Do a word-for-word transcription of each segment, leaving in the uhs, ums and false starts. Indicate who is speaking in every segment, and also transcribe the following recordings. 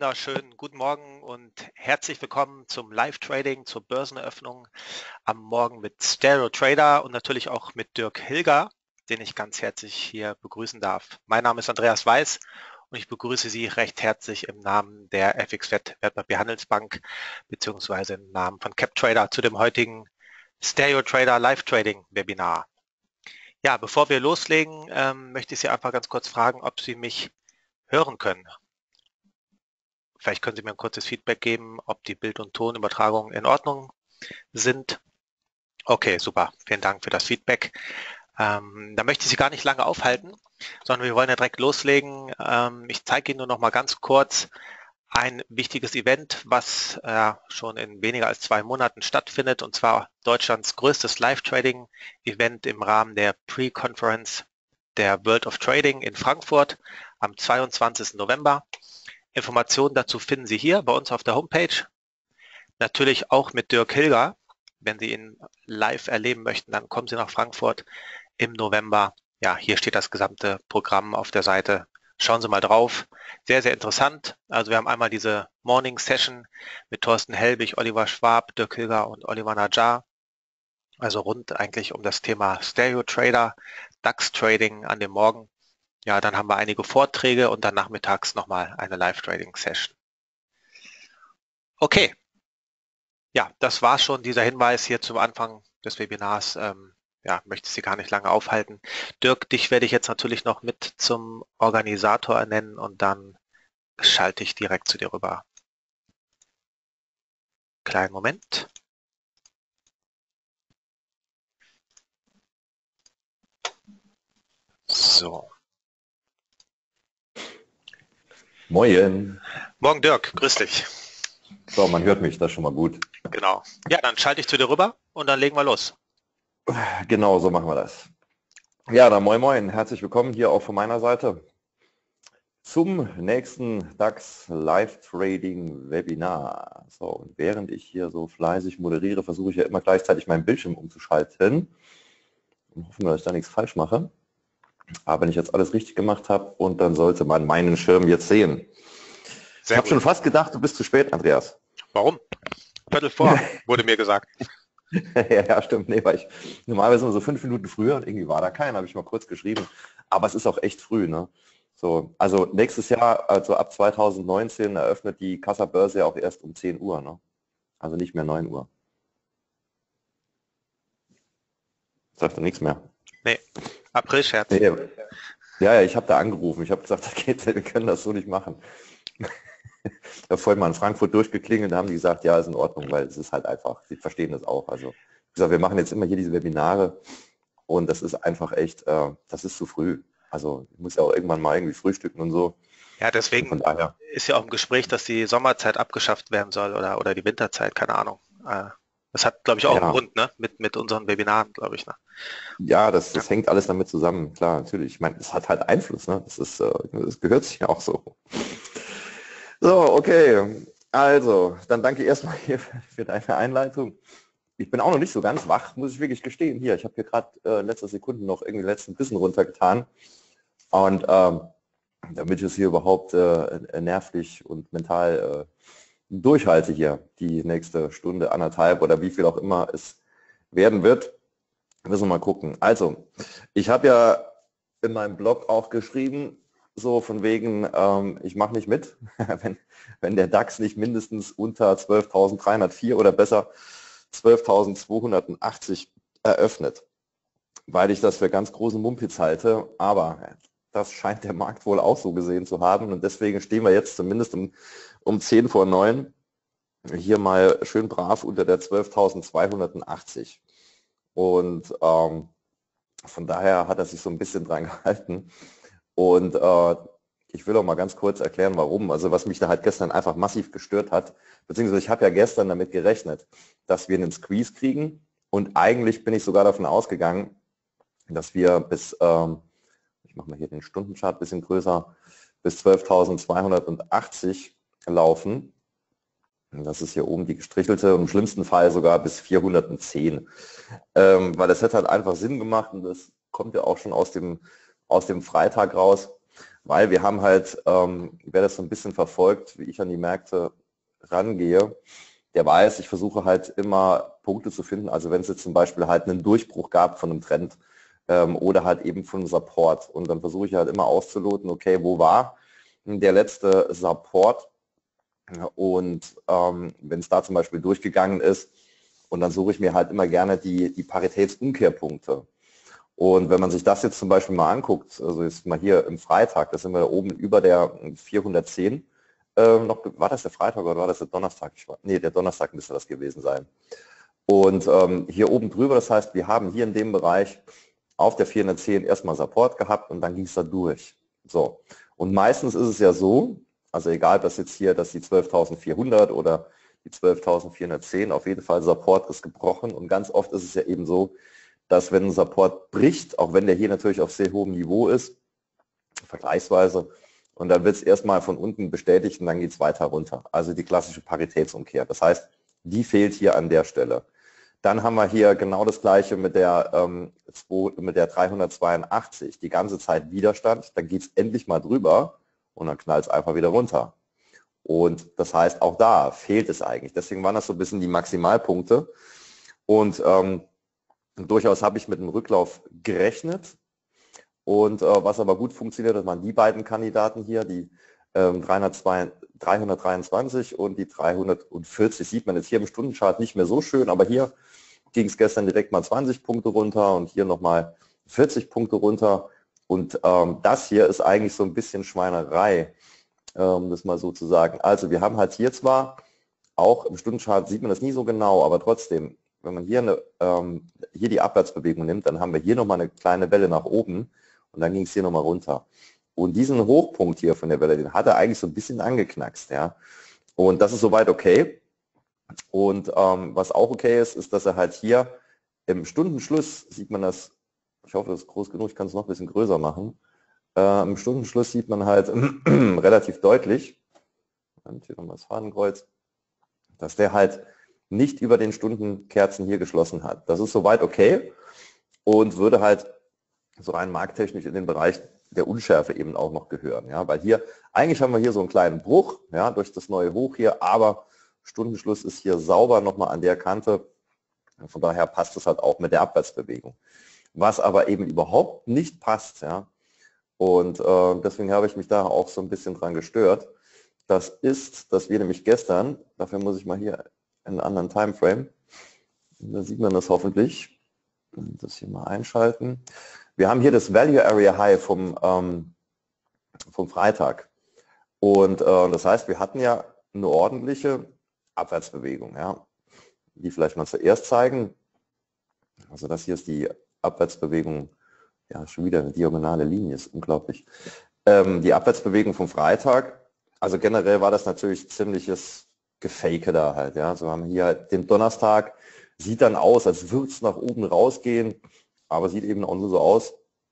Speaker 1: wunderschönen guten Morgen und herzlich willkommen zum Live-Trading, zur Börseneröffnung am Morgen mit Stereo Trader und natürlich auch mit Dirk Hilger, den ich ganz herzlich hier begrüßen darf. Mein Name ist Andreas Weiß und ich begrüße Sie recht herzlich im Namen der F X W E T Wertpapierhandelsbank beziehungsweise im Namen von CapTrader zu dem heutigen Stereo Trader Live-Trading Webinar. Ja, bevor wir loslegen, ähm, möchte ich Sie einfach ganz kurz fragen, ob Sie mich hören können. Vielleicht können Sie mir ein kurzes Feedback geben, ob die Bild- und Tonübertragungen in Ordnung sind. Okay, super. Vielen Dank für das Feedback. Ähm, da möchte ich Sie gar nicht lange aufhalten, sondern wir wollen ja direkt loslegen. Ähm, ich zeige Ihnen nur noch mal ganz kurz ein wichtiges Event, was äh, schon in weniger als zwei Monaten stattfindet, und zwar Deutschlands größtes Live-Trading-Event im Rahmen der Pre-Conference der World of Trading in Frankfurt am zweiundzwanzigsten November. Informationen dazu finden Sie hier bei uns auf der Homepage. Natürlich auch mit Dirk Hilger. Wenn Sie ihn live erleben möchten, dann kommen Sie nach Frankfurt im November. Ja, hier steht das gesamte Programm auf der Seite. Schauen Sie mal drauf. Sehr, sehr interessant. Also wir haben einmal diese Morning Session mit Thorsten Helbig, Oliver Schwab, Dirk Hilger und Oliver Najjar. Also rund eigentlich um das Thema Stereo Trader, DAX Trading an dem Morgen. Ja, dann haben wir einige Vorträge und dann nachmittags nochmal eine Live-Trading-Session. Okay, ja, das war schon dieser Hinweis hier zum Anfang des Webinars. Ähm, ja, möchte Sie gar nicht lange aufhalten. Dirk, dich werde ich jetzt natürlich noch mit zum Organisator ernennen und dann schalte ich direkt zu dir rüber. Kleinen Moment. So.
Speaker 2: Moin.
Speaker 1: Morgen Dirk, grüß dich.
Speaker 2: So, man hört mich, das ist schon mal gut.
Speaker 1: Genau. Ja, dann schalte ich zu dir rüber und dann legen wir los.
Speaker 2: Genau, so machen wir das. Ja, dann moin moin, herzlich willkommen hier auch von meiner Seite zum nächsten DAX Live Trading Webinar. So, und während ich hier so fleißig moderiere, versuche ich ja immer gleichzeitig meinen Bildschirm umzuschalten und hoffe, dass ich da nichts falsch mache. Aber wenn ich jetzt alles richtig gemacht habe, und dann sollte man meinen Schirm jetzt sehen. Sehr ich habe schon fast gedacht, du bist zu spät, Andreas.
Speaker 1: Warum? Viertel vor, wurde mir gesagt.
Speaker 2: ja, ja, stimmt. Nee, weil ich normalerweise immer so fünf Minuten früher und irgendwie war da keiner, habe ich mal kurz geschrieben. Aber es ist auch echt früh, ne? So, also nächstes Jahr, also ab zweitausendneunzehn, eröffnet die Kassabörse ja auch erst um zehn Uhr, ne? Also nicht mehr neun Uhr. Sagt doch nichts mehr.
Speaker 1: Nee, April-Scherz.
Speaker 2: Nee, ja, ja, ich habe da angerufen. Ich habe gesagt, das geht, wir können das so nicht machen. Ich habe vorhin mal in Frankfurt durchgeklingelt, da haben die gesagt, ja, ist in Ordnung, weil es ist halt einfach, sie verstehen das auch. Also wie gesagt, wir machen jetzt immer hier diese Webinare und das ist einfach echt, äh, das ist zu früh. Also ich muss ja auch irgendwann mal irgendwie frühstücken und so.
Speaker 1: Ja, deswegen
Speaker 2: von daher
Speaker 1: ist ja auch im Gespräch, dass die Sommerzeit abgeschafft werden soll oder, oder die Winterzeit, keine Ahnung. Äh, das hat, glaube ich, auch
Speaker 2: ja.
Speaker 1: einen Grund, ne? Mit, mit unseren Webinaren, glaube ich. Ne?
Speaker 2: Ja, das, das ja. hängt alles damit zusammen, klar, natürlich. Ich meine, es hat halt Einfluss, ne? Das ist, äh, das gehört sich ja auch so. So, okay. Also, dann danke erstmal hier für deine Einleitung. Ich bin auch noch nicht so ganz wach, muss ich wirklich gestehen. Hier, ich habe hier gerade äh, in letzter Sekunde noch irgendwie den letzten Bissen runtergetan. Und ähm, damit ich es hier überhaupt äh, nervlich und mental äh, durchhalte hier, die nächste Stunde, anderthalb oder wie viel auch immer es werden wird, müssen wir mal gucken. Also, ich habe ja in meinem Blog auch geschrieben, so von wegen, ähm, ich mache nicht mit, wenn, wenn der DAX nicht mindestens unter zwölftausenddreihundertvier oder besser zwölftausendzweihundertachtzig eröffnet, weil ich das für ganz großen Mumpitz halte, aber das scheint der Markt wohl auch so gesehen zu haben und deswegen stehen wir jetzt zumindest um, um zehn vor neun hier mal schön brav unter der zwölftausendzweihundertachtzig und ähm, von daher hat er sich so ein bisschen dran gehalten. Und äh, ich will auch mal ganz kurz erklären, warum. Also was mich da halt gestern einfach massiv gestört hat, beziehungsweise ich habe ja gestern damit gerechnet, dass wir einen Squeeze kriegen. Und eigentlich bin ich sogar davon ausgegangen, dass wir bis, ähm, ich mache mal hier den Stundenchart ein bisschen größer, bis zwölftausendzweihundertachtzig laufen. Das ist hier oben die gestrichelte und im schlimmsten Fall sogar bis vierhundertzehn. Ähm, weil das hätte halt einfach Sinn gemacht und das kommt ja auch schon aus dem aus dem Freitag raus, Weil wir haben halt, ähm, wer das so ein bisschen verfolgt, wie ich an die Märkte rangehe, der weiß, ich versuche halt immer Punkte zu finden. Also wenn es jetzt zum Beispiel halt einen Durchbruch gab von einem Trend ähm, oder halt eben von einem Support. Und dann versuche ich halt immer auszuloten, okay, wo war der letzte Support? Und ähm, wenn es da zum Beispiel durchgegangen ist, und dann suche ich mir halt immer gerne die, die Paritätsumkehrpunkte. Und wenn man sich das jetzt zum Beispiel mal anguckt, also jetzt mal hier im Freitag, da sind wir da oben über der vierhundertzehn, äh, noch, war das der Freitag oder war das der Donnerstag? Ich war, nee, der Donnerstag müsste das gewesen sein. Und ähm, hier oben drüber, das heißt, wir haben hier in dem Bereich auf der vierhundertzehn erstmal Support gehabt und dann ging es da durch. So. Und meistens ist es ja so, also egal, dass jetzt hier, dass die zwölftausendvierhundert oder die zwölftausendvierhundertzehn, auf jeden Fall Support ist gebrochen und ganz oft ist es ja eben so, dass wenn ein Support bricht, auch wenn der hier natürlich auf sehr hohem Niveau ist, vergleichsweise, und dann wird es erstmal von unten bestätigt und dann geht es weiter runter. Also die klassische Paritätsumkehr. Das heißt, die fehlt hier an der Stelle. Dann haben wir hier genau das gleiche mit der, ähm, mit der dreihundertzweiundachtzig, die ganze Zeit Widerstand, dann geht es endlich mal drüber und dann knallt es einfach wieder runter. Und das heißt, auch da fehlt es eigentlich. Deswegen waren das so ein bisschen die Maximalpunkte. Und ähm, durchaus habe ich mit einem Rücklauf gerechnet. Und äh, was aber gut funktioniert, das waren die beiden Kandidaten hier, die ähm, dreihundertdreiundzwanzig und die dreihundertvierzig. Sieht man jetzt hier im Stundenchart nicht mehr so schön, aber hier ging es gestern direkt mal zwanzig Punkte runter und hier nochmal vierzig Punkte runter. Und ähm, das hier ist eigentlich so ein bisschen Schweinerei, um das mal so zu sagen. Also wir haben halt hier zwar, auch im Stundenchart sieht man das nie so genau, aber trotzdem, wenn man hier, eine, ähm, hier die Abwärtsbewegung nimmt, dann haben wir hier nochmal eine kleine Welle nach oben und dann ging es hier nochmal runter. Und diesen Hochpunkt hier von der Welle, den hat er eigentlich so ein bisschen angeknackst. Ja? Und das ist soweit okay. Und ähm, was auch okay ist, ist, dass er halt hier im Stundenschluss, sieht man das, ich hoffe, das ist groß genug, ich kann es noch ein bisschen größer machen, äh, im Stundenschluss sieht man halt relativ deutlich, und hier nochmal das Fadenkreuz, dass der halt nicht über den Stundenkerzen hier geschlossen hat. Das ist soweit okay und würde halt so rein markttechnisch in den Bereich der Unschärfe eben auch noch gehören. Ja? Weil hier, eigentlich haben wir hier so einen kleinen Bruch, ja, durch das neue Hoch hier, aber Stundenschluss ist hier sauber nochmal an der Kante. Von daher passt es halt auch mit der Abwärtsbewegung. Was aber eben überhaupt nicht passt, ja, und äh, deswegen habe ich mich da auch so ein bisschen dran gestört, das ist, dass wir nämlich gestern, dafür muss ich mal hier einen anderen Timeframe, da sieht man das hoffentlich, das hier mal einschalten. Wir haben hier das Value Area High vom, ähm, vom Freitag. Und äh, das heißt, wir hatten ja eine ordentliche Abwärtsbewegung. Ja. Die vielleicht mal zuerst zeigen. Also das hier ist die Abwärtsbewegung, ja schon wieder eine diagonale Linie, ist unglaublich. Ähm, die Abwärtsbewegung vom Freitag, also generell war das natürlich ziemliches Gefake da halt. Ja. Also wir haben hier halt den Donnerstag, sieht dann aus, als würde es nach oben rausgehen, aber sieht eben auch nur so aus.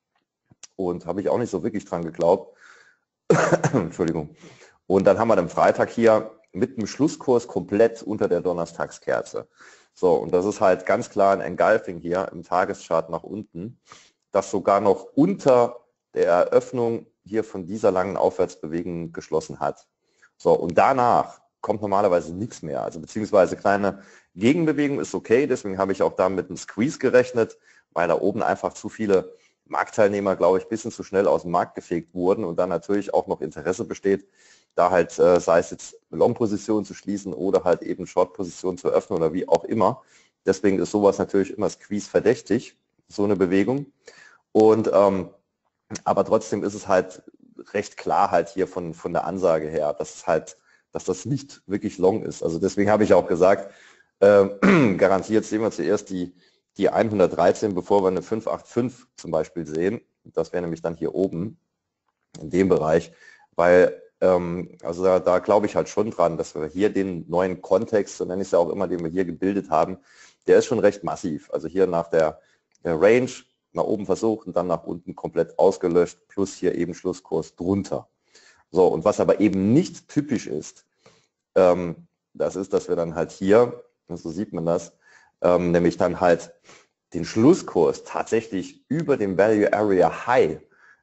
Speaker 2: Und habe ich auch nicht so wirklich dran geglaubt. Entschuldigung. Und dann haben wir den Freitag hier mit dem Schlusskurs komplett unter der Donnerstagskerze. So, und das ist halt ganz klar ein Engulfing hier im Tageschart nach unten, das sogar noch unter der Eröffnung hier von dieser langen Aufwärtsbewegung geschlossen hat. So, und danach kommt normalerweise nichts mehr. Also beziehungsweise kleine Gegenbewegung ist okay, deswegen habe ich auch da mit einem Squeeze gerechnet, weil da oben einfach zu viele Marktteilnehmer, glaube ich, ein bisschen zu schnell aus dem Markt gefegt wurden und dann natürlich auch noch Interesse besteht, da halt, äh, sei es jetzt Long-Position zu schließen oder halt eben Short-Position zu öffnen oder wie auch immer. Deswegen ist sowas natürlich immer Squeeze verdächtig, so eine Bewegung. Und ähm, aber trotzdem ist es halt recht klar halt hier von, von der Ansage her, dass es halt, dass das nicht wirklich long ist. Also deswegen habe ich auch gesagt, äh, garantiert sehen wir zuerst die, die hundertdreizehn, bevor wir eine fünf acht fünf zum Beispiel sehen. Das wäre nämlich dann hier oben in dem Bereich, weil ähm, also da, da glaube ich halt schon dran, dass wir hier den neuen Kontext, so nenne ich es ja auch immer, den wir hier gebildet haben, der ist schon recht massiv. Also hier nach der, der Range nach oben versucht und dann nach unten komplett ausgelöscht, plus hier eben Schlusskurs drunter. So, und was aber eben nicht typisch ist, ähm, das ist, dass wir dann halt hier, so sieht man das, ähm, nämlich dann halt den Schlusskurs tatsächlich über dem Value Area High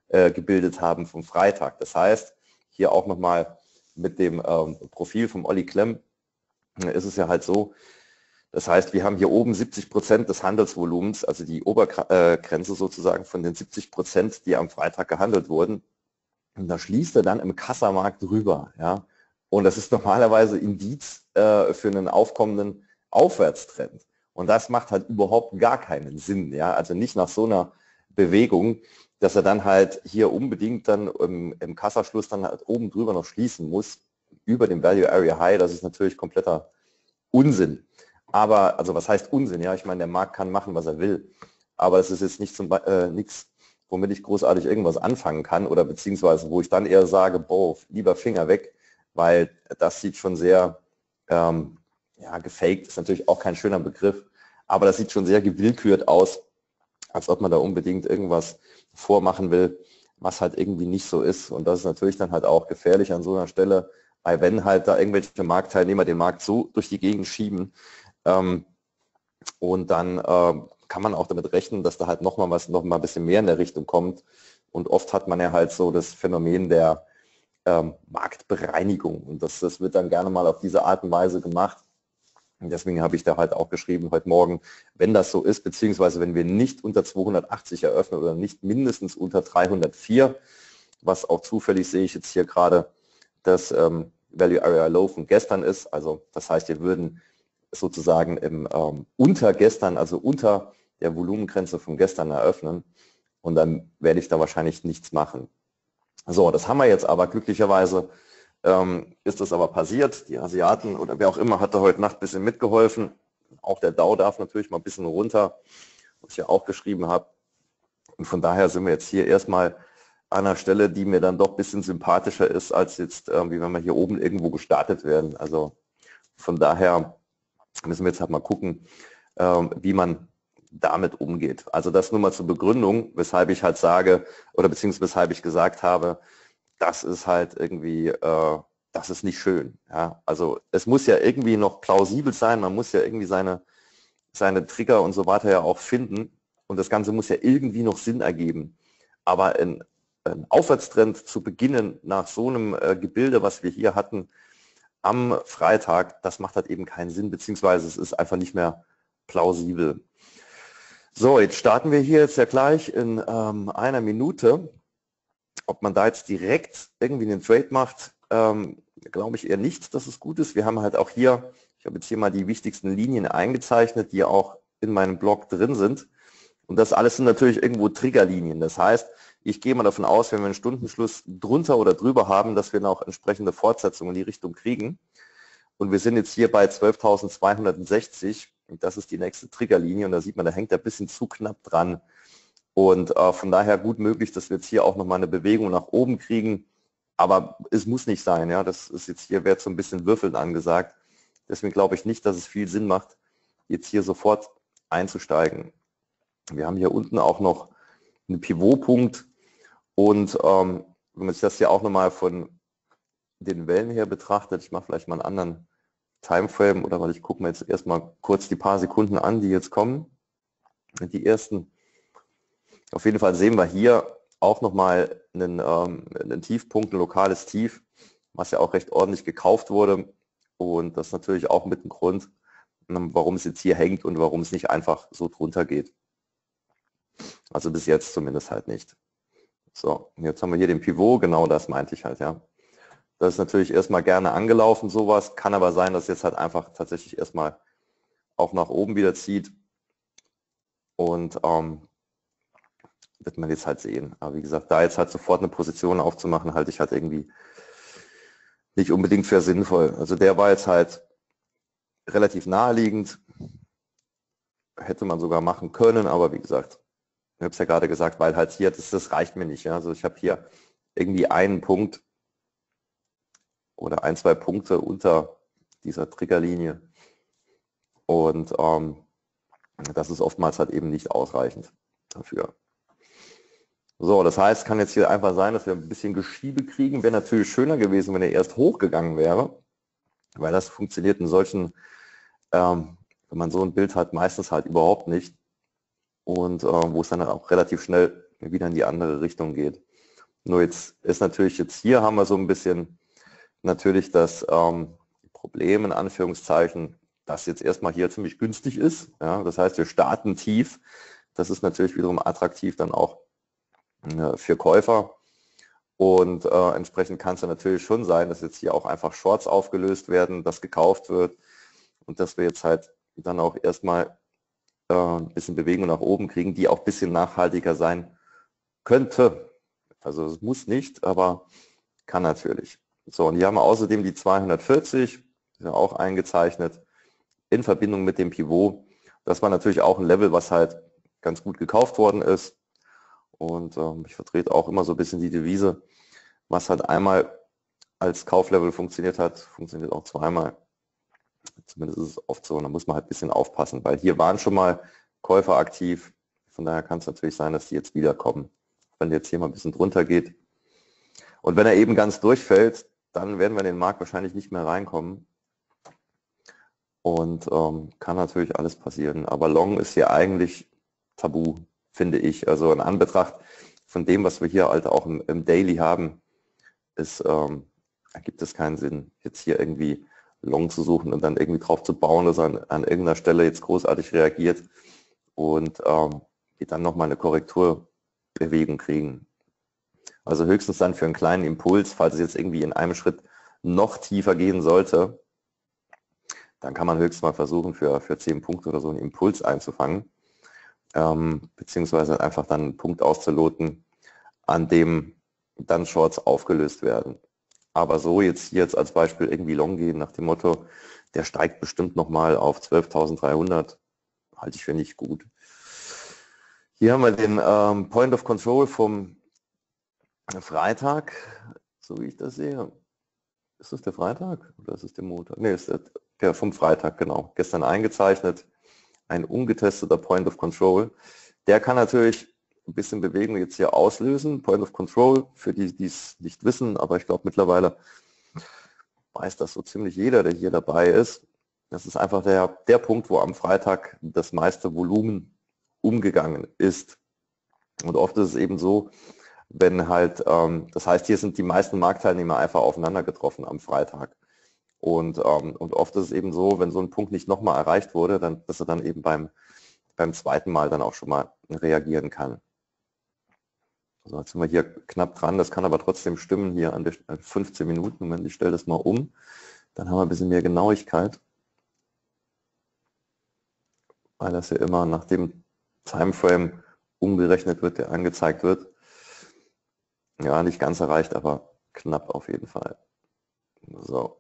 Speaker 2: äh, gebildet haben vom Freitag. Das heißt, hier auch nochmal mit dem ähm, Profil vom Olli Klemm äh, ist es ja halt so, das heißt, wir haben hier oben siebzig Prozent des Handelsvolumens, also die Obergrenze sozusagen von den siebzig Prozent, die am Freitag gehandelt wurden. Und da schließt er dann im Kassamarkt drüber. Ja? Und das ist normalerweise Indiz äh, für einen aufkommenden Aufwärtstrend. Und das macht halt überhaupt gar keinen Sinn. Ja? Also nicht nach so einer Bewegung, dass er dann halt hier unbedingt dann im, im Kassaschluss dann halt oben drüber noch schließen muss, über dem Value Area High. Das ist natürlich kompletter Unsinn. Aber, also was heißt Unsinn? Ja, ich meine, der Markt kann machen, was er will. Aber es ist jetzt nicht zum, äh, nichts, womit ich großartig irgendwas anfangen kann oder beziehungsweise wo ich dann eher sage, boah, lieber Finger weg, weil das sieht schon sehr, ähm, ja, gefaked, ist natürlich auch kein schöner Begriff, aber das sieht schon sehr gewillkürt aus, als ob man da unbedingt irgendwas vormachen will, was halt irgendwie nicht so ist. Und das ist natürlich dann halt auch gefährlich an so einer Stelle, weil wenn halt da irgendwelche Marktteilnehmer den Markt so durch die Gegend schieben, ähm, und dann äh, kann man auch damit rechnen, dass da halt nochmal was, noch mal ein bisschen mehr in der Richtung kommt. Und oft hat man ja halt so das Phänomen der ähm, Marktbereinigung. Und das, das wird dann gerne mal auf diese Art und Weise gemacht. Und deswegen habe ich da halt auch geschrieben heute Morgen, wenn das so ist, beziehungsweise wenn wir nicht unter zweihundertachtzig eröffnen oder nicht mindestens unter dreihundertvier, was auch zufällig sehe ich jetzt hier gerade, das ähm, Value Area Low von gestern ist. Also das heißt, wir würden sozusagen im ähm, unter gestern, also unter der Volumengrenze von gestern eröffnen und dann werde ich da wahrscheinlich nichts machen. So, das haben wir jetzt aber glücklicherweise, ähm, ist das aber passiert. Die Asiaten oder wer auch immer hat da heute Nacht ein bisschen mitgeholfen. Auch der Dow darf natürlich mal ein bisschen runter, was ich ja auch geschrieben habe. Und von daher sind wir jetzt hier erstmal an einer Stelle, die mir dann doch ein bisschen sympathischer ist, als jetzt, äh, wie wenn wir hier oben irgendwo gestartet werden. Also von daher müssen wir jetzt halt mal gucken, ähm, wie man damit umgeht. Also das nur mal zur Begründung, weshalb ich halt sage, oder beziehungsweise weshalb ich gesagt habe, das ist halt irgendwie, äh, das ist nicht schön. Ja? Also es muss ja irgendwie noch plausibel sein, man muss ja irgendwie seine, seine Trigger und so weiter ja auch finden und das Ganze muss ja irgendwie noch Sinn ergeben. Aber ein, ein Aufwärtstrend zu beginnen nach so einem äh, Gebilde, was wir hier hatten, am Freitag, das macht halt eben keinen Sinn, beziehungsweise es ist einfach nicht mehr plausibel. So, jetzt starten wir hier jetzt ja gleich in ähm, einer Minute. Ob man da jetzt direkt irgendwie einen Trade macht, ähm, glaube ich eher nicht, dass es gut ist. Wir haben halt auch hier, ich habe jetzt hier mal die wichtigsten Linien eingezeichnet, die auch in meinem Blog drin sind. Und das alles sind natürlich irgendwo Triggerlinien. Das heißt, ich gehe mal davon aus, wenn wir einen Stundenschluss drunter oder drüber haben, dass wir noch entsprechende Fortsetzungen in die Richtung kriegen. Und wir sind jetzt hier bei zwölftausendzweihundertsechzig. Und das ist die nächste Triggerlinie. Und da sieht man, da hängt er ein bisschen zu knapp dran. Und äh, von daher gut möglich, dass wir jetzt hier auch nochmal eine Bewegung nach oben kriegen. Aber es muss nicht sein. Ja, das ist jetzt hier, wird so ein bisschen Würfeln angesagt. Deswegen glaube ich nicht, dass es viel Sinn macht, jetzt hier sofort einzusteigen. Wir haben hier unten auch noch einen Pivotpunkt. Und ähm, wenn man sich das hier auch nochmal von den Wellen her betrachtet, ich mache vielleicht mal einen anderen Timeframe oder weil ich gucke mir jetzt erstmal kurz die paar Sekunden an, die jetzt kommen. Die ersten. Auf jeden Fall sehen wir hier auch nochmal einen, ähm, einen Tiefpunkt, ein lokales Tief, was ja auch recht ordentlich gekauft wurde. Und das ist natürlich auch mit dem Grund, warum es jetzt hier hängt und warum es nicht einfach so drunter geht. Also bis jetzt zumindest halt nicht. So, jetzt haben wir hier den Pivot, genau das meinte ich halt, ja. Das ist natürlich erstmal gerne angelaufen, sowas, kann aber sein, dass jetzt halt einfach tatsächlich erstmal auch nach oben wieder zieht und ähm, wird man jetzt halt sehen. Aber wie gesagt, da jetzt halt sofort eine Position aufzumachen, halte ich halt irgendwie nicht unbedingt für sinnvoll. Also der war jetzt halt relativ naheliegend, hätte man sogar machen können, aber wie gesagt, ich habe es ja gerade gesagt, weil halt hier, das, das reicht mir nicht. Ja? Also ich habe hier irgendwie einen Punkt oder ein, zwei Punkte unter dieser Triggerlinie und ähm, das ist oftmals halt eben nicht ausreichend dafür. So, das heißt, kann jetzt hier einfach sein, dass wir ein bisschen Geschiebe kriegen. Wäre natürlich schöner gewesen, wenn er erst hochgegangen wäre, weil das funktioniert in solchen, ähm, wenn man so ein Bild hat, meistens halt überhaupt nicht. Und äh, wo es dann auch relativ schnell wieder in die andere Richtung geht. Nur jetzt ist natürlich, jetzt hier haben wir so ein bisschen natürlich das ähm, Problem in Anführungszeichen, dass jetzt erstmal hier ziemlich günstig ist. Ja, das heißt, wir starten tief. Das ist natürlich wiederum attraktiv dann auch äh, für Käufer. Und äh, entsprechend kann es dann natürlich schon sein, dass jetzt hier auch einfach Shorts aufgelöst werden, dass gekauft wird und dass wir jetzt halt dann auch erstmal äh, ein bisschen Bewegung nach oben kriegen, die auch ein bisschen nachhaltiger sein könnte. Also es muss nicht, aber kann natürlich. So, und hier haben wir außerdem die zweihundertvierzig, ist ja auch eingezeichnet, in Verbindung mit dem Pivot. Das war natürlich auch ein Level, was halt ganz gut gekauft worden ist. Und ähm, ich vertrete auch immer so ein bisschen die Devise, was halt einmal als Kauflevel funktioniert hat, funktioniert auch zweimal. Zumindest ist es oft so. Und da muss man halt ein bisschen aufpassen, weil hier waren schon mal Käufer aktiv. Von daher kann es natürlich sein, dass die jetzt wiederkommen. Wenn jetzt hier mal ein bisschen drunter geht. Und wenn er eben ganz durchfällt, dann werden wir in den Markt wahrscheinlich nicht mehr reinkommen. Und ähm, kann natürlich alles passieren. Aber Long ist hier eigentlich tabu, finde ich. Also in Anbetracht von dem, was wir hier halt auch im, im Daily haben, ist, ähm, ergibt es keinen Sinn, jetzt hier irgendwie Long zu suchen und dann irgendwie drauf zu bauen, dass er an, an irgendeiner Stelle jetzt großartig reagiert und ähm, die dann nochmal eine Korrekturbewegung kriegen. Also höchstens dann für einen kleinen Impuls, falls es jetzt irgendwie in einem Schritt noch tiefer gehen sollte, dann kann man höchstens mal versuchen, für, für zehn Punkte oder so einen Impuls einzufangen, ähm, beziehungsweise einfach dann einen Punkt auszuloten, an dem dann Shorts aufgelöst werden. Aber so jetzt hier jetzt als Beispiel irgendwie Long gehen nach dem Motto, der steigt bestimmt nochmal auf zwölftausenddreihundert, halte ich für nicht gut. Hier haben wir den ähm, Point of Control vom Freitag, so wie ich das sehe. Ist das der Freitag oder ist es der Montag? Ne, ist der, der vom Freitag, genau. Gestern eingezeichnet. Ein ungetesteter Point of Control. Der kann natürlich ein bisschen Bewegung jetzt hier auslösen. Point of Control, für die, die es nicht wissen, aber ich glaube mittlerweile weiß das so ziemlich jeder, der hier dabei ist. Das ist einfach der, der Punkt, wo am Freitag das meiste Volumen umgegangen ist. Und oft ist es eben so, wenn halt, ähm, das heißt, hier sind die meisten Marktteilnehmer einfach aufeinander getroffen am Freitag. Und, ähm, und oft ist es eben so, wenn so ein Punkt nicht nochmal erreicht wurde, dann, dass er dann eben beim, beim zweiten Mal dann auch schon mal reagieren kann. So, jetzt sind wir hier knapp dran, das kann aber trotzdem stimmen hier an der fünfzehn Minuten. Moment, ich stelle das mal um, dann haben wir ein bisschen mehr Genauigkeit, weil das ja immer nach dem Timeframe umgerechnet wird, der angezeigt wird. Ja, nicht ganz erreicht, aber knapp auf jeden Fall. So.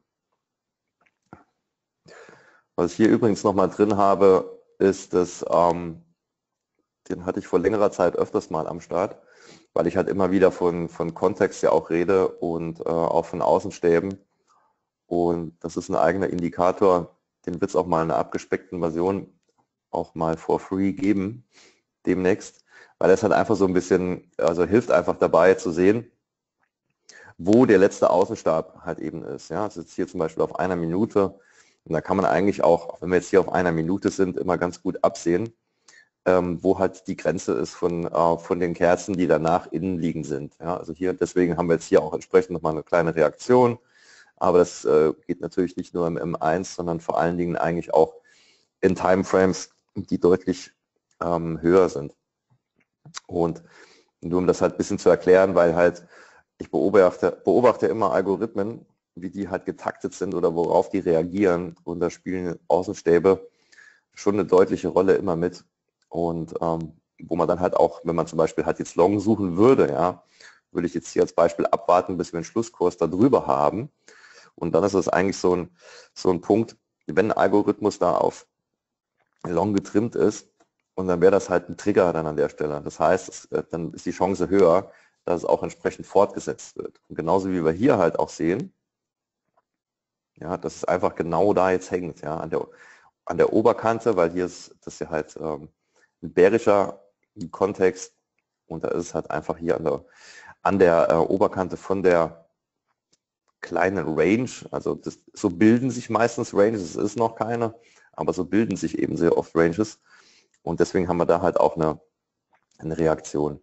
Speaker 2: Was ich hier übrigens nochmal drin habe, ist, dass, ähm, den hatte ich vor längerer Zeit öfters mal am Start, weil ich halt immer wieder von, von Kontext ja auch rede und äh, auch von Außenstäben. Und das ist ein eigener Indikator, den wird es auch mal in einer abgespeckten Version auch mal for free geben, demnächst. Weil das halt einfach so ein bisschen, also hilft einfach dabei zu sehen, wo der letzte Außenstab halt eben ist. Ja, das ist jetzt hier zum Beispiel auf einer Minute und da kann man eigentlich auch, wenn wir jetzt hier auf einer Minute sind, immer ganz gut absehen, ähm, wo halt die Grenze ist von, äh, von den Kerzen, die danach innen liegen sind. Ja, also hier, deswegen haben wir jetzt hier auch entsprechend nochmal eine kleine Reaktion, aber das äh, geht natürlich nicht nur im M eins, sondern vor allen Dingen eigentlich auch in Timeframes, die deutlich ähm, höher sind. Und nur um das halt ein bisschen zu erklären, weil halt ich beobachte, beobachte immer Algorithmen, wie die halt getaktet sind oder worauf die reagieren. Und da spielen Außenstäbe schon eine deutliche Rolle immer mit. Und ähm, wo man dann halt auch, wenn man zum Beispiel halt jetzt Long suchen würde, ja, würde ich jetzt hier als Beispiel abwarten, bis wir einen Schlusskurs da drüber haben. Und dann ist es eigentlich so ein, so ein Punkt, wenn ein Algorithmus da auf Long getrimmt ist, und dann wäre das halt ein Trigger dann an der Stelle. Das heißt, es, dann ist die Chance höher, dass es auch entsprechend fortgesetzt wird. Und genauso wie wir hier halt auch sehen, ja, dass es einfach genau da jetzt hängt, ja, an der, an der Oberkante, weil hier ist das ja halt ähm, ein bärischer Kontext und da ist es halt einfach hier an der, an der äh, Oberkante von der kleinen Range, also das, so bilden sich meistens Ranges, es ist noch keine, aber so bilden sich eben sehr oft Ranges. Und deswegen haben wir da halt auch eine, eine Reaktion.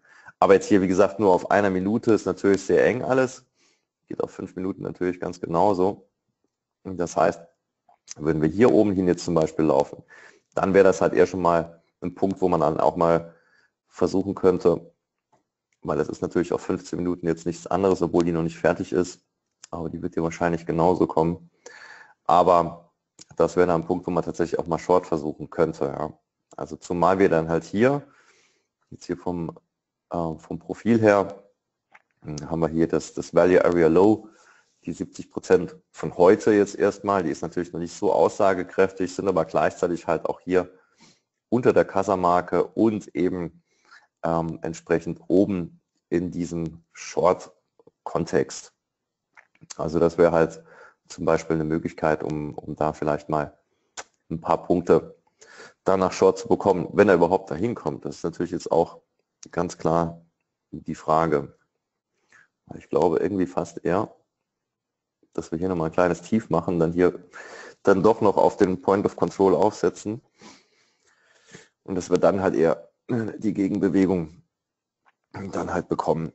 Speaker 2: Aber jetzt hier, wie gesagt, nur auf einer Minute ist natürlich sehr eng alles. Geht auf fünf Minuten natürlich ganz genauso. Und das heißt, würden wir hier oben hin jetzt zum Beispiel laufen, dann wäre das halt eher schon mal ein Punkt, wo man dann auch mal versuchen könnte, weil das ist natürlich auf fünfzehn Minuten jetzt nichts anderes, obwohl die noch nicht fertig ist, aber die wird hier wahrscheinlich genauso kommen. Aber das wäre dann ein Punkt, wo man tatsächlich auch mal Short versuchen könnte. Ja. Also zumal wir dann halt hier, jetzt hier vom, äh, vom Profil her, haben wir hier das, das Value Area Low, die siebzig Prozent von heute jetzt erstmal, die ist natürlich noch nicht so aussagekräftig, sind aber gleichzeitig halt auch hier unter der Kassamarke und eben ähm, entsprechend oben in diesem Short-Kontext. Also das wäre halt zum Beispiel eine Möglichkeit, um, um da vielleicht mal ein paar Punkte danach Short zu bekommen, wenn er überhaupt dahin kommt. Das ist natürlich jetzt auch ganz klar die Frage. Ich glaube irgendwie fast eher, dass wir hier nochmal ein kleines Tief machen, dann hier dann doch noch auf den Point of Control aufsetzen und dass wir dann halt eher die Gegenbewegung dann halt bekommen.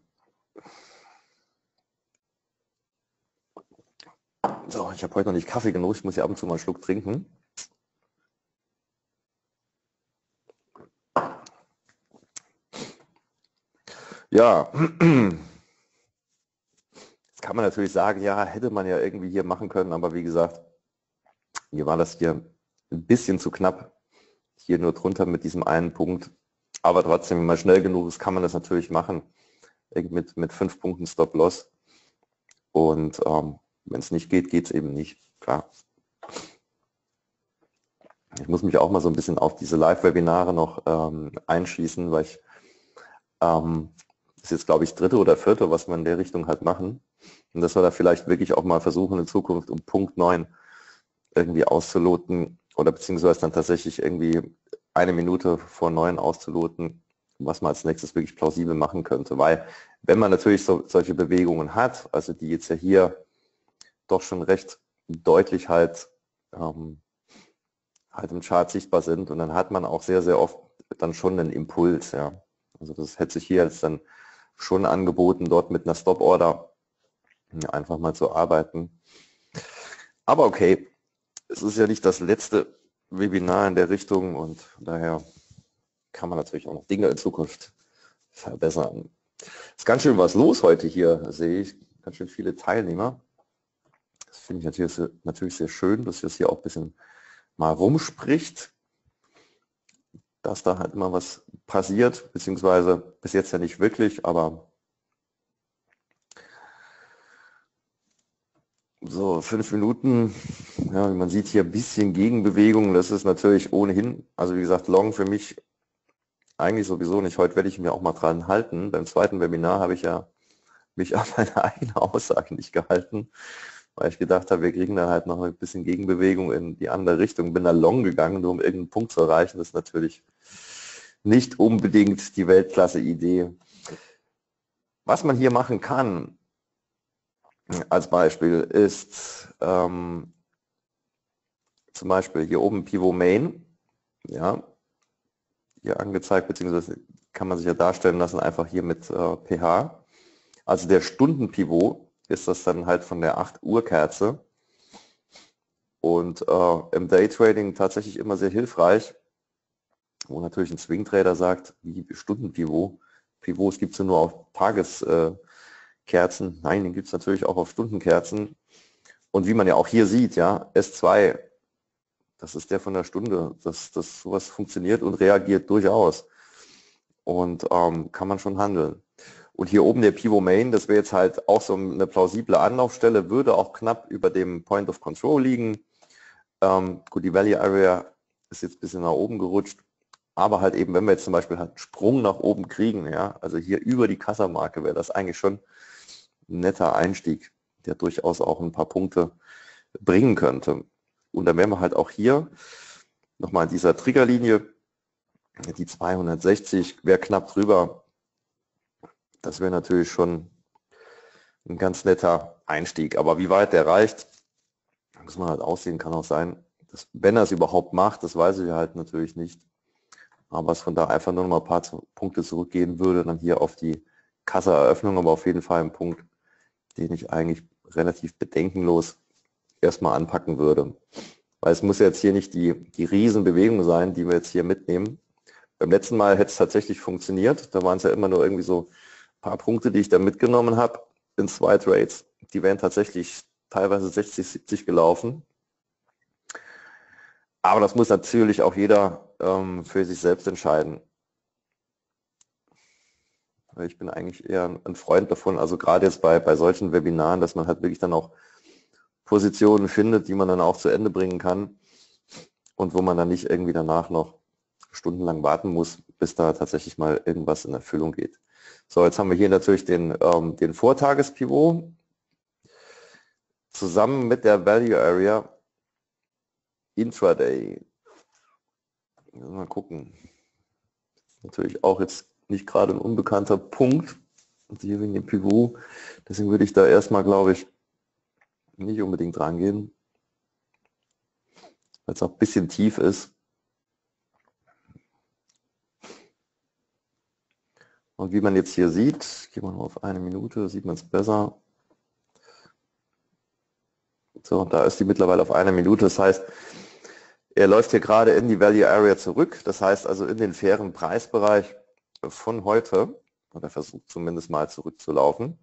Speaker 2: So, ich habe heute noch nicht Kaffee genug, ich muss hier ab und zu mal einen Schluck trinken. Ja, jetzt kann man natürlich sagen, ja, hätte man ja irgendwie hier machen können, aber wie gesagt, mir war das hier ein bisschen zu knapp, hier nur drunter mit diesem einen Punkt, aber trotzdem, wenn man schnell genug ist, kann man das natürlich machen, mit, mit fünf Punkten Stop-Loss und ähm, wenn es nicht geht, geht es eben nicht, klar. Ich muss mich auch mal so ein bisschen auf diese Live-Webinare noch ähm, einschließen, weil ich ähm, das ist jetzt, glaube ich, dritte oder vierte, was wir in der Richtung halt machen. Und dass wir da vielleicht wirklich auch mal versuchen, in Zukunft um Punkt neun irgendwie auszuloten oder beziehungsweise dann tatsächlich irgendwie eine Minute vor neun auszuloten, was man als nächstes wirklich plausibel machen könnte. Weil wenn man natürlich so, solche Bewegungen hat, also die jetzt ja hier doch schon recht deutlich halt, ähm, halt im Chart sichtbar sind und dann hat man auch sehr, sehr oft dann schon einen Impuls. Ja. Also das hätte sich hier jetzt dann schon angeboten, dort mit einer Stop-Order einfach mal zu arbeiten. Aber okay, es ist ja nicht das letzte Webinar in der Richtung und daher kann man natürlich auch noch Dinge in Zukunft verbessern. Es ist ganz schön was los heute hier, sehe ich. Ganz schön viele Teilnehmer. Das finde ich natürlich sehr, natürlich sehr schön, dass das hier auch ein bisschen mal rumspricht, dass da halt immer was passiert, beziehungsweise bis jetzt ja nicht wirklich, aber so fünf Minuten, ja, wie man sieht hier ein bisschen Gegenbewegung, das ist natürlich ohnehin, also wie gesagt, Long für mich eigentlich sowieso nicht. Heute werde ich mir auch mal dran halten. Beim zweiten Webinar habe ich ja mich an meine eigene Aussage nicht gehalten, weil ich gedacht habe, wir kriegen da halt noch ein bisschen Gegenbewegung in die andere Richtung. Bin da Long gegangen, nur um irgendeinen Punkt zu erreichen. Das ist natürlich nicht unbedingt die Weltklasse-Idee. Was man hier machen kann, als Beispiel, ist ähm, zum Beispiel hier oben Pivot Main, ja, hier angezeigt, beziehungsweise kann man sich ja darstellen lassen, einfach hier mit äh, P H. Also der Stundenpivot ist das dann halt von der acht Uhr Kerze und äh, im Daytrading tatsächlich immer sehr hilfreich, wo natürlich ein Swing-Trader sagt, wie Stundenpivot. Pivots gibt es ja nur auf Tageskerzen. Äh, Nein, den gibt es natürlich auch auf Stundenkerzen. Und wie man ja auch hier sieht, ja, S zwei, das ist der von der Stunde. Das, das sowas funktioniert und reagiert durchaus. Und ähm, kann man schon handeln. Und hier oben der Pivot Main, das wäre jetzt halt auch so eine plausible Anlaufstelle, würde auch knapp über dem Point of Control liegen. Ähm, gut, die Value Area ist jetzt ein bisschen nach oben gerutscht. Aber halt eben, wenn wir jetzt zum Beispiel halt einen Sprung nach oben kriegen, ja, also hier über die Kassamarke, wäre das eigentlich schon ein netter Einstieg, der durchaus auch ein paar Punkte bringen könnte. Und dann wären wir halt auch hier nochmal an dieser Triggerlinie, die zweihundertsechzig wäre knapp drüber. Das wäre natürlich schon ein ganz netter Einstieg. Aber wie weit der reicht, muss man halt aussehen, kann auch sein, dass, wenn er es überhaupt macht, das weiß ich halt natürlich nicht. aber es von da einfach nur noch mal ein paar zu, Punkte zurückgehen würde, dann hier auf die Kasseeröffnung, aber auf jeden Fall ein Punkt, den ich eigentlich relativ bedenkenlos erstmal anpacken würde. Weil es muss jetzt hier nicht die, die Riesenbewegung sein, die wir jetzt hier mitnehmen. Beim letzten Mal hätte es tatsächlich funktioniert. Da waren es ja immer nur irgendwie so ein paar Punkte, die ich da mitgenommen habe in zwei Trades. Die wären tatsächlich teilweise sechzig, siebzig gelaufen. Aber das muss natürlich auch jeder ähm, für sich selbst entscheiden. Ich bin eigentlich eher ein Freund davon, also gerade jetzt bei, bei solchen Webinaren, dass man halt wirklich dann auch Positionen findet, die man dann auch zu Ende bringen kann und wo man dann nicht irgendwie danach noch stundenlang warten muss, bis da tatsächlich mal irgendwas in Erfüllung geht. So, jetzt haben wir hier natürlich den, ähm, den Vortagespivot zusammen mit der Value Area Intraday. Mal gucken. Natürlich auch jetzt nicht gerade ein unbekannter Punkt. Und hier wegen dem Pivot. Deswegen würde ich da erstmal, glaube ich, nicht unbedingt rangehen. Weil es auch ein bisschen tief ist. Und wie man jetzt hier sieht, gehen wir noch auf eine Minute, sieht man es besser. So, und da ist die mittlerweile auf eine Minute. Das heißt, er läuft hier gerade in die Value Area zurück. Das heißt also in den fairen Preisbereich von heute. Und er versucht zumindest mal zurückzulaufen.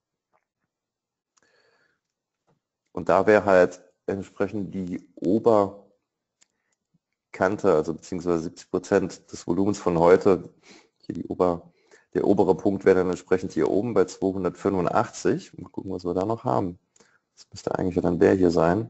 Speaker 2: Und da wäre halt entsprechend die Oberkante, also beziehungsweise siebzig Prozent des Volumens von heute, hier die Ober, der obere Punkt wäre dann entsprechend hier oben bei zweihundertfünfundachtzig. Mal gucken, was wir da noch haben. Das müsste eigentlich dann der hier sein.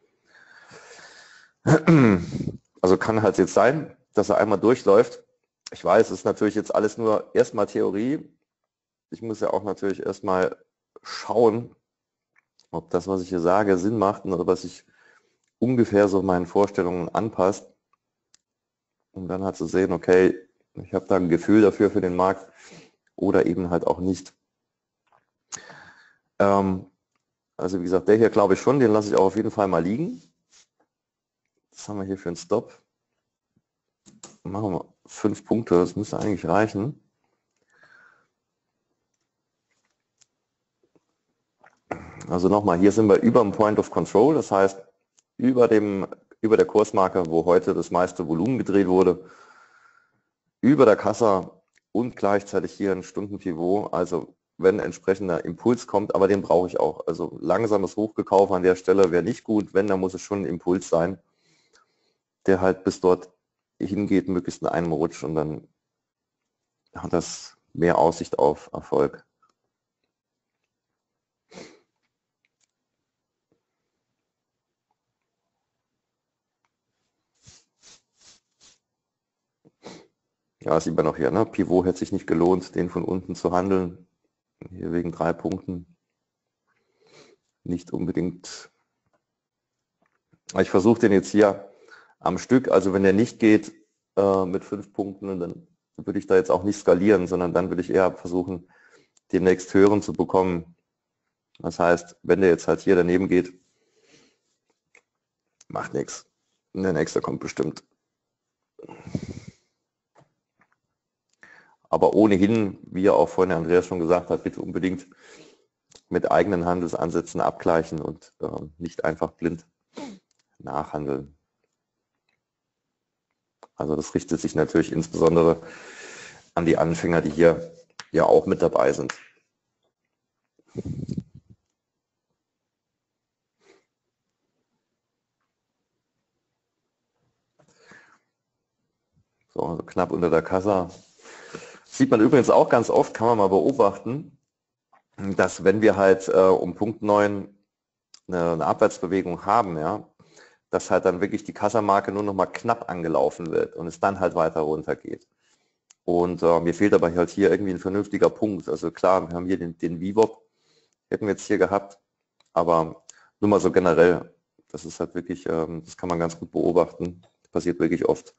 Speaker 2: Also kann halt jetzt sein, dass er einmal durchläuft. Ich weiß, es ist natürlich jetzt alles nur erstmal Theorie. Ich muss ja auch natürlich erstmal schauen, ob das, was ich hier sage, Sinn macht oder was sich ungefähr so meinen Vorstellungen anpasst. Um dann halt zu sehen, okay, ich habe da ein Gefühl dafür für den Markt oder eben halt auch nicht. Ähm, also wie gesagt, der hier glaube ich schon, den lasse ich auch auf jeden Fall mal liegen. Was haben wir hier für einen Stop? Machen wir fünf Punkte, das müsste eigentlich reichen. Also nochmal, hier sind wir über dem Point of Control, das heißt über, dem, über der Kursmarke, wo heute das meiste Volumen gedreht wurde, über der Kassa und gleichzeitig hier ein Stundenpivot, also wenn ein entsprechender Impuls kommt, aber den brauche ich auch. Also langsames Hochgekauft an der Stelle wäre nicht gut, wenn, dann muss es schon ein Impuls sein, der halt bis dort hingeht, möglichst in einem Rutsch und dann hat das mehr Aussicht auf Erfolg. Ja, sieht man auch hier, ne? Pivot hätte sich nicht gelohnt, den von unten zu handeln. Hier wegen drei Punkten. Nicht unbedingt. Ich versuche den jetzt hier am Stück, also wenn der nicht geht äh, mit fünf Punkten, dann würde ich da jetzt auch nicht skalieren, sondern dann würde ich eher versuchen, den nächst höheren zu bekommen. Das heißt, wenn der jetzt halt hier daneben geht, macht nichts. Der nächste kommt bestimmt. Aber ohnehin, wie ja auch vorhin der Andreas schon gesagt hat, bitte unbedingt mit eigenen Handelsansätzen abgleichen und äh, nicht einfach blind nachhandeln. Also das richtet sich natürlich insbesondere an die Anfänger, die hier ja auch mit dabei sind. So, also knapp unter der Kassa. Sieht man übrigens auch ganz oft, kann man mal beobachten, dass wenn wir halt äh, um Punkt neun eine, eine Abwärtsbewegung haben, ja, dass halt dann wirklich die Kassamarke nur noch mal knapp angelaufen wird und es dann halt weiter runter geht. Und äh, mir fehlt aber halt hier irgendwie ein vernünftiger Punkt. Also klar, wir haben hier den, den V WAP, hätten wir jetzt hier gehabt, aber nur mal so generell, das ist halt wirklich, ähm, das kann man ganz gut beobachten, das passiert wirklich oft.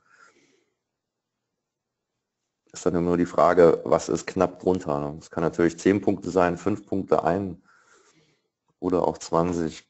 Speaker 2: Ist dann immer nur die Frage, was ist knapp drunter. Es kann natürlich zehn Punkte sein, fünf Punkte ein oder auch zwanzig.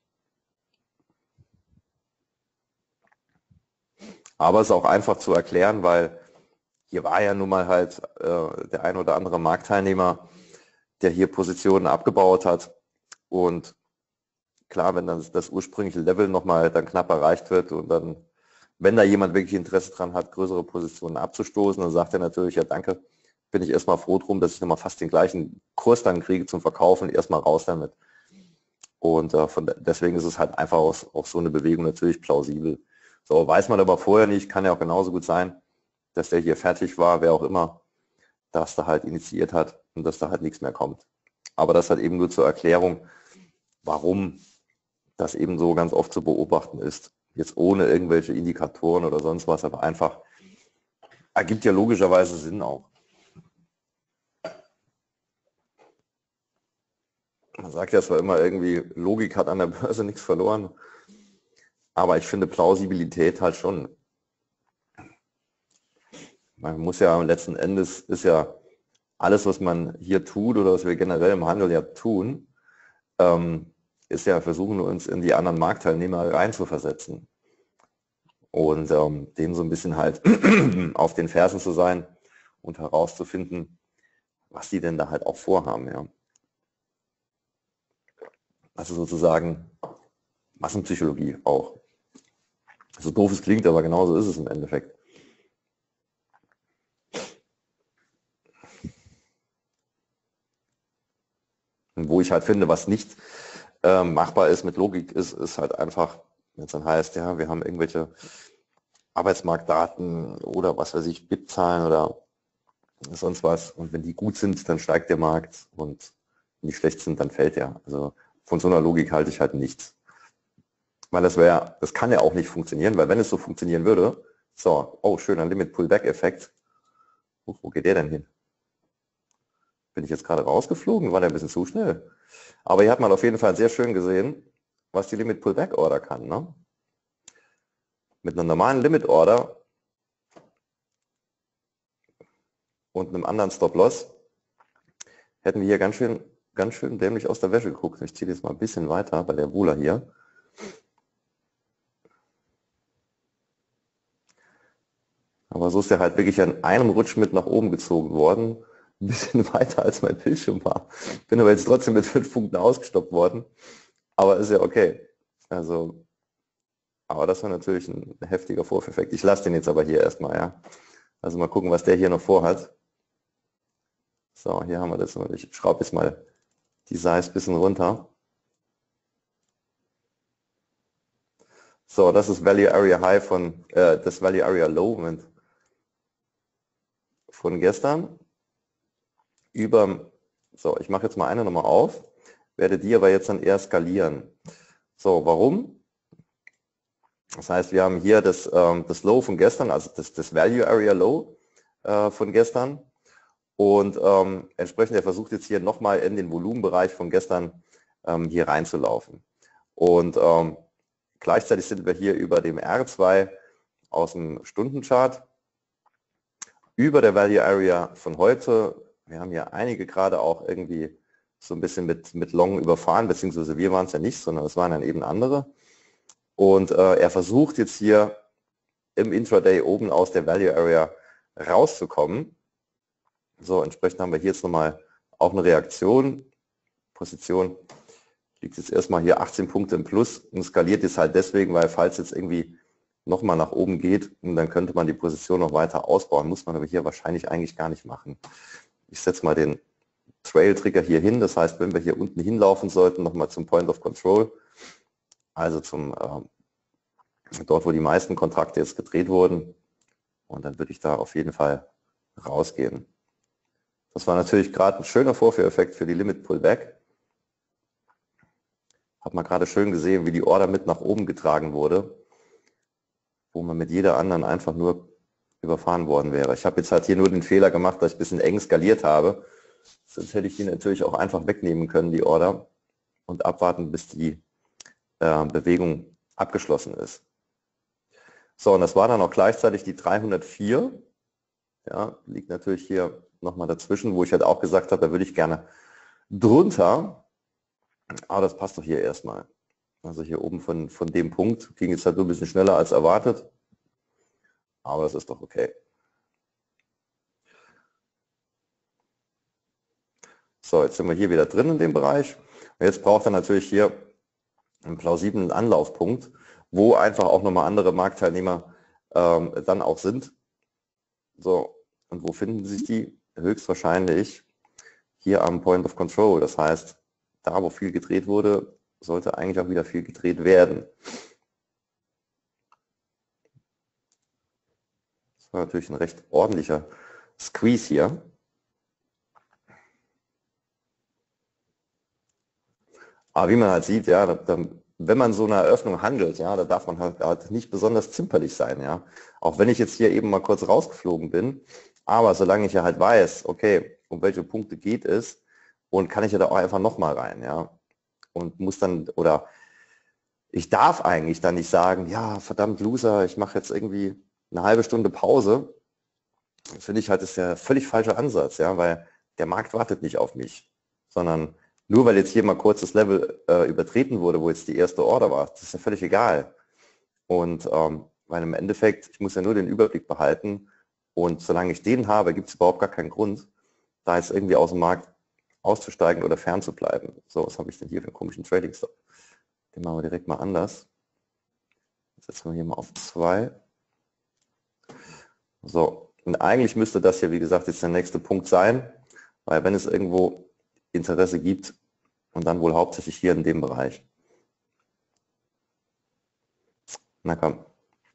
Speaker 2: Aber es ist auch einfach zu erklären, weil hier war ja nun mal halt äh, der ein oder andere Marktteilnehmer, der hier Positionen abgebaut hat. Und klar, wenn dann das ursprüngliche Level nochmal dann knapp erreicht wird und dann, wenn da jemand wirklich Interesse dran hat, größere Positionen abzustoßen, dann sagt er natürlich, ja danke, bin ich erstmal froh drum, dass ich nochmal fast den gleichen Kurs dann kriege zum Verkaufen, erstmal raus damit. Und äh, von, deswegen ist es halt einfach auch, auch so eine Bewegung natürlich plausibel. So, weiß man aber vorher nicht, kann ja auch genauso gut sein, dass der hier fertig war, wer auch immer das da halt initiiert hat und dass da halt nichts mehr kommt. Aber das halt eben nur zur Erklärung, warum das eben so ganz oft zu beobachten ist. Jetzt ohne irgendwelche Indikatoren oder sonst was, aber einfach ergibt ja logischerweise Sinn auch. Man sagt ja zwar immer irgendwie, Logik hat an der Börse nichts verloren, aber ich finde Plausibilität halt schon. Man muss ja letzten Endes, ist ja alles, was man hier tut oder was wir generell im Handel ja tun, ähm, ist ja versuchen, uns in die anderen Marktteilnehmer reinzuversetzen und ähm, denen so ein bisschen halt auf den Fersen zu sein und herauszufinden, was die denn da halt auch vorhaben. Ja. Also sozusagen Massenpsychologie auch. So doof es klingt, aber genauso ist es im Endeffekt. Und wo ich halt finde, was nicht äh, machbar ist mit Logik, ist, ist halt einfach, wenn es dann heißt, ja, wir haben irgendwelche Arbeitsmarktdaten oder was weiß ich, B I P-Zahlen oder sonst was. Und wenn die gut sind, dann steigt der Markt und wenn die schlecht sind, dann fällt er. Also von so einer Logik halte ich halt nichts. Weil das wäre, das kann ja auch nicht funktionieren, weil wenn es so funktionieren würde, so, oh, schöner Limit-Pullback-Effekt. Uh, wo geht der denn hin? Bin ich jetzt gerade rausgeflogen? War der ein bisschen zu schnell? Aber hier hat man auf jeden Fall sehr schön gesehen, was die Limit-Pullback-Order kann. Ne? Mit einer normalen Limit-Order und einem anderen Stop-Loss hätten wir hier ganz schön, ganz schön dämlich aus der Wäsche geguckt. Ich ziehe jetzt mal ein bisschen weiter bei der Wohler hier. Aber so ist der halt wirklich an einem Rutsch mit nach oben gezogen worden. Ein bisschen weiter als mein Bildschirm war. Bin aber jetzt trotzdem mit fünf Punkten ausgestoppt worden. Aber ist ja okay. Also, aber das war natürlich ein heftiger Vorführeffekt. Ich lasse den jetzt aber hier erstmal, ja. Also mal gucken, was der hier noch vorhat. So, hier haben wir das. Ich schraube jetzt mal die Size ein bisschen runter. So, das ist Value Area High von, äh, das Value Area Low, Moment, von gestern. Über, so, ich mache jetzt mal eine nochmal auf, werde die aber jetzt dann eher skalieren. So, warum? Das heißt, wir haben hier das, ähm, das Low von gestern, also das, das Value Area Low äh, von gestern. Und ähm, entsprechend, er versucht jetzt hier nochmal in den Volumenbereich von gestern ähm, hier reinzulaufen. Und ähm, gleichzeitig sind wir hier über dem R zwei aus dem Stundenchart, über der Value Area von heute. Wir haben hier einige gerade auch irgendwie so ein bisschen mit, mit Long überfahren, beziehungsweise wir waren es ja nicht, sondern es waren dann eben andere. Und äh, er versucht jetzt hier im Intraday oben aus der Value Area rauszukommen. So, entsprechend haben wir hier jetzt nochmal auch eine Reaktion. Position liegt jetzt erstmal hier achtzehn Punkte im Plus und skaliert jetzt halt deswegen, weil falls jetzt irgendwie nochmal nach oben geht, dann könnte man die Position noch weiter ausbauen. Muss man aber hier wahrscheinlich eigentlich gar nicht machen. Ich setze mal den Trail-Trigger hier hin. Das heißt, wenn wir hier unten hinlaufen sollten, nochmal zum Point of Control, also zum äh, dort, wo die meisten Kontrakte jetzt gedreht wurden. Und dann würde ich da auf jeden Fall rausgehen. Das war natürlich gerade ein schöner Vorführeffekt für die Limit Pullback. Hat man gerade schön gesehen, wie die Order mit nach oben getragen wurde, wo man mit jeder anderen einfach nur überfahren worden wäre. Ich habe jetzt halt hier nur den Fehler gemacht, dass ich ein bisschen eng skaliert habe. Sonst hätte ich die natürlich auch einfach wegnehmen können, die Order, und abwarten, bis die äh, Bewegung abgeschlossen ist. So, und das war dann auch gleichzeitig die dreihundertvier. Ja, liegt natürlich hier nochmal dazwischen, wo ich halt auch gesagt habe, da würde ich gerne drunter. Aber das passt doch hier erstmal. Also hier oben von, von dem Punkt ging es halt nur ein bisschen schneller als erwartet. Aber das ist doch okay. So, jetzt sind wir hier wieder drin in dem Bereich. Und jetzt braucht er natürlich hier einen plausiblen Anlaufpunkt, wo einfach auch nochmal andere Marktteilnehmer ähm, dann auch sind. So, und wo finden sich die? Höchstwahrscheinlich hier am Point of Control. Das heißt, da wo viel gedreht wurde, sollte eigentlich auch wieder viel gedreht werden. Das war natürlich ein recht ordentlicher Squeeze hier. Aber wie man halt sieht, ja, da, da, wenn man so eine Eröffnung handelt, ja, da darf man halt, halt nicht besonders zimperlich sein, ja. Auch wenn ich jetzt hier eben mal kurz rausgeflogen bin, aber solange ich ja halt weiß, okay, um welche Punkte geht es, und kann ich ja da auch einfach nochmal rein, ja. Und muss dann, oder ich darf eigentlich dann nicht sagen, ja, verdammt Loser, ich mache jetzt irgendwie eine halbe Stunde Pause. Das finde ich halt, ist der völlig falsche Ansatz, ja, weil der Markt wartet nicht auf mich, sondern nur weil jetzt hier mal kurz das Level äh, übertreten wurde, wo jetzt die erste Order war, das ist ja völlig egal. Und ähm, weil im Endeffekt, ich muss ja nur den Überblick behalten und solange ich den habe, gibt es überhaupt gar keinen Grund, da jetzt irgendwie aus dem Markt auszusteigen oder fern zu bleiben. So, was habe ich denn hier für einen komischen Trading Stop? Den machen wir direkt mal anders. Jetzt setzen wir hier mal auf zwei. So, und eigentlich müsste das hier, wie gesagt, jetzt der nächste Punkt sein, weil wenn es irgendwo Interesse gibt, und dann wohl hauptsächlich hier in dem Bereich. Na komm.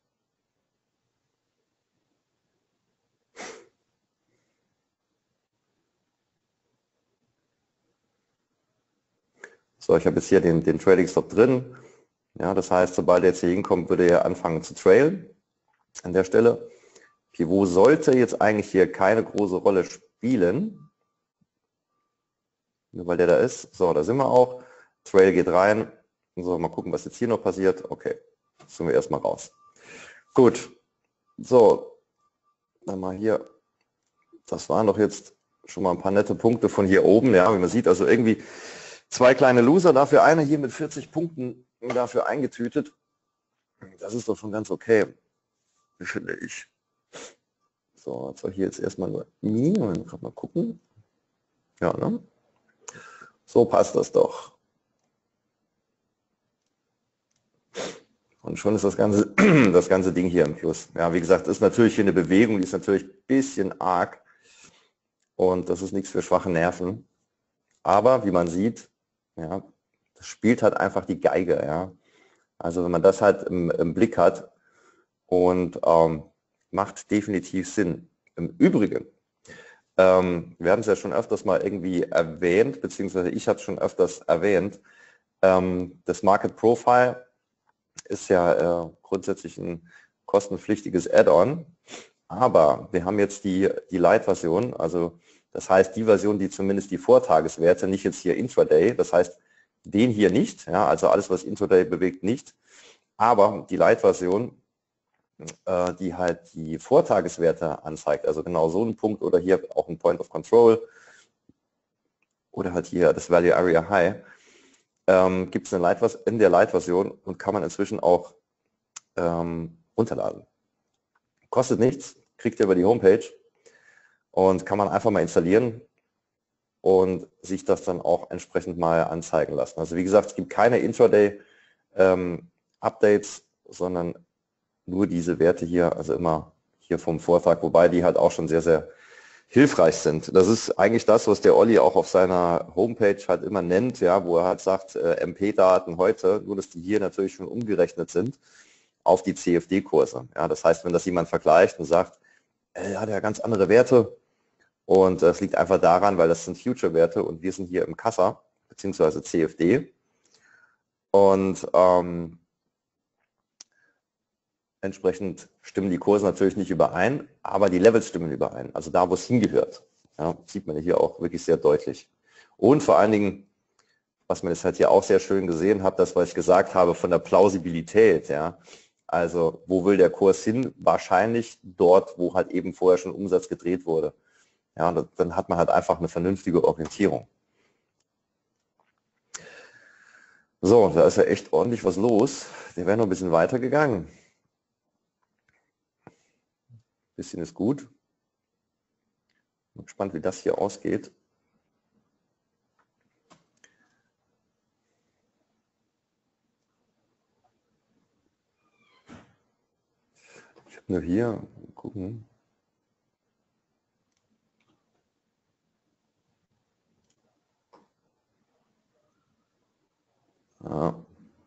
Speaker 2: So, ich habe jetzt hier den, den Trading Stop drin. Ja, das heißt, sobald er jetzt hier hinkommt, würde er anfangen zu trailen an der Stelle. Pivot sollte jetzt eigentlich hier keine große Rolle spielen. Nur weil der da ist. So, da sind wir auch. Trail geht rein. So, mal gucken, was jetzt hier noch passiert. Okay, jetzt sind wir erstmal raus. Gut. So, dann mal hier. Das waren doch jetzt schon mal ein paar nette Punkte von hier oben. Ja, wie man sieht, also irgendwie zwei kleine Loser, dafür einer hier mit vierzig Punkten dafür eingetütet. Das ist doch schon ganz okay, finde ich. So, jetzt war hier jetzt erstmal nur Mini. Gerade mal gucken. Ja, ne? So passt das doch. Und schon ist das ganze, das ganze Ding hier im Plus. Ja, wie gesagt, ist natürlich hier eine Bewegung, die ist natürlich ein bisschen arg. Und das ist nichts für schwache Nerven. Aber wie man sieht, ja, das spielt halt einfach die Geige. Ja. Also wenn man das halt im, im Blick hat und ähm, macht definitiv Sinn. Im Übrigen, ähm, wir haben es ja schon öfters mal irgendwie erwähnt, beziehungsweise ich habe es schon öfters erwähnt, ähm, das Market Profile ist ja äh, grundsätzlich ein kostenpflichtiges Add-on, aber wir haben jetzt die, die Lite-Version, also das heißt die Version, die zumindest die Vortageswerte, nicht jetzt hier Intraday, das heißt den hier nicht, ja, also alles, was Intraday bewegt, nicht, aber die Lite-Version, äh, die halt die Vortageswerte anzeigt, also genau so ein Punkt oder hier auch ein Point of Control oder halt hier das Value Area High, ähm, gibt es eine Lite, in der Lite-Version und kann man inzwischen auch ähm, runterladen. Kostet nichts, kriegt ihr über die Homepage und kann man einfach mal installieren und sich das dann auch entsprechend mal anzeigen lassen. Also wie gesagt, es gibt keine Intraday ähm, Updates, sondern nur diese Werte hier, also immer hier vom Vortag, wobei die halt auch schon sehr, sehr hilfreich sind. Das ist eigentlich das, was der Olli auch auf seiner Homepage halt immer nennt, ja, wo er halt sagt, äh, M P-Daten heute, nur dass die hier natürlich schon umgerechnet sind auf die C F D-Kurse. Ja, das heißt, wenn das jemand vergleicht und sagt, er äh, hat ja ganz andere Werte und das liegt einfach daran, weil das sind Future-Werte und wir sind hier im Kassa, beziehungsweise C F D. Und ähm, entsprechend stimmen die Kurse natürlich nicht überein, aber die Levels stimmen überein. Also da, wo es hingehört. Ja, sieht man hier auch wirklich sehr deutlich. Und vor allen Dingen, was man jetzt halt hier auch sehr schön gesehen hat, das, was ich gesagt habe, von der Plausibilität. Ja. Also wo will der Kurs hin? Wahrscheinlich dort, wo halt eben vorher schon Umsatz gedreht wurde. Ja, und dann hat man halt einfach eine vernünftige Orientierung. So, da ist ja echt ordentlich was los. Der wäre noch ein bisschen weiter gegangen. Bisschen ist gut. Bin gespannt, wie das hier ausgeht. Nur hier gucken. Ja.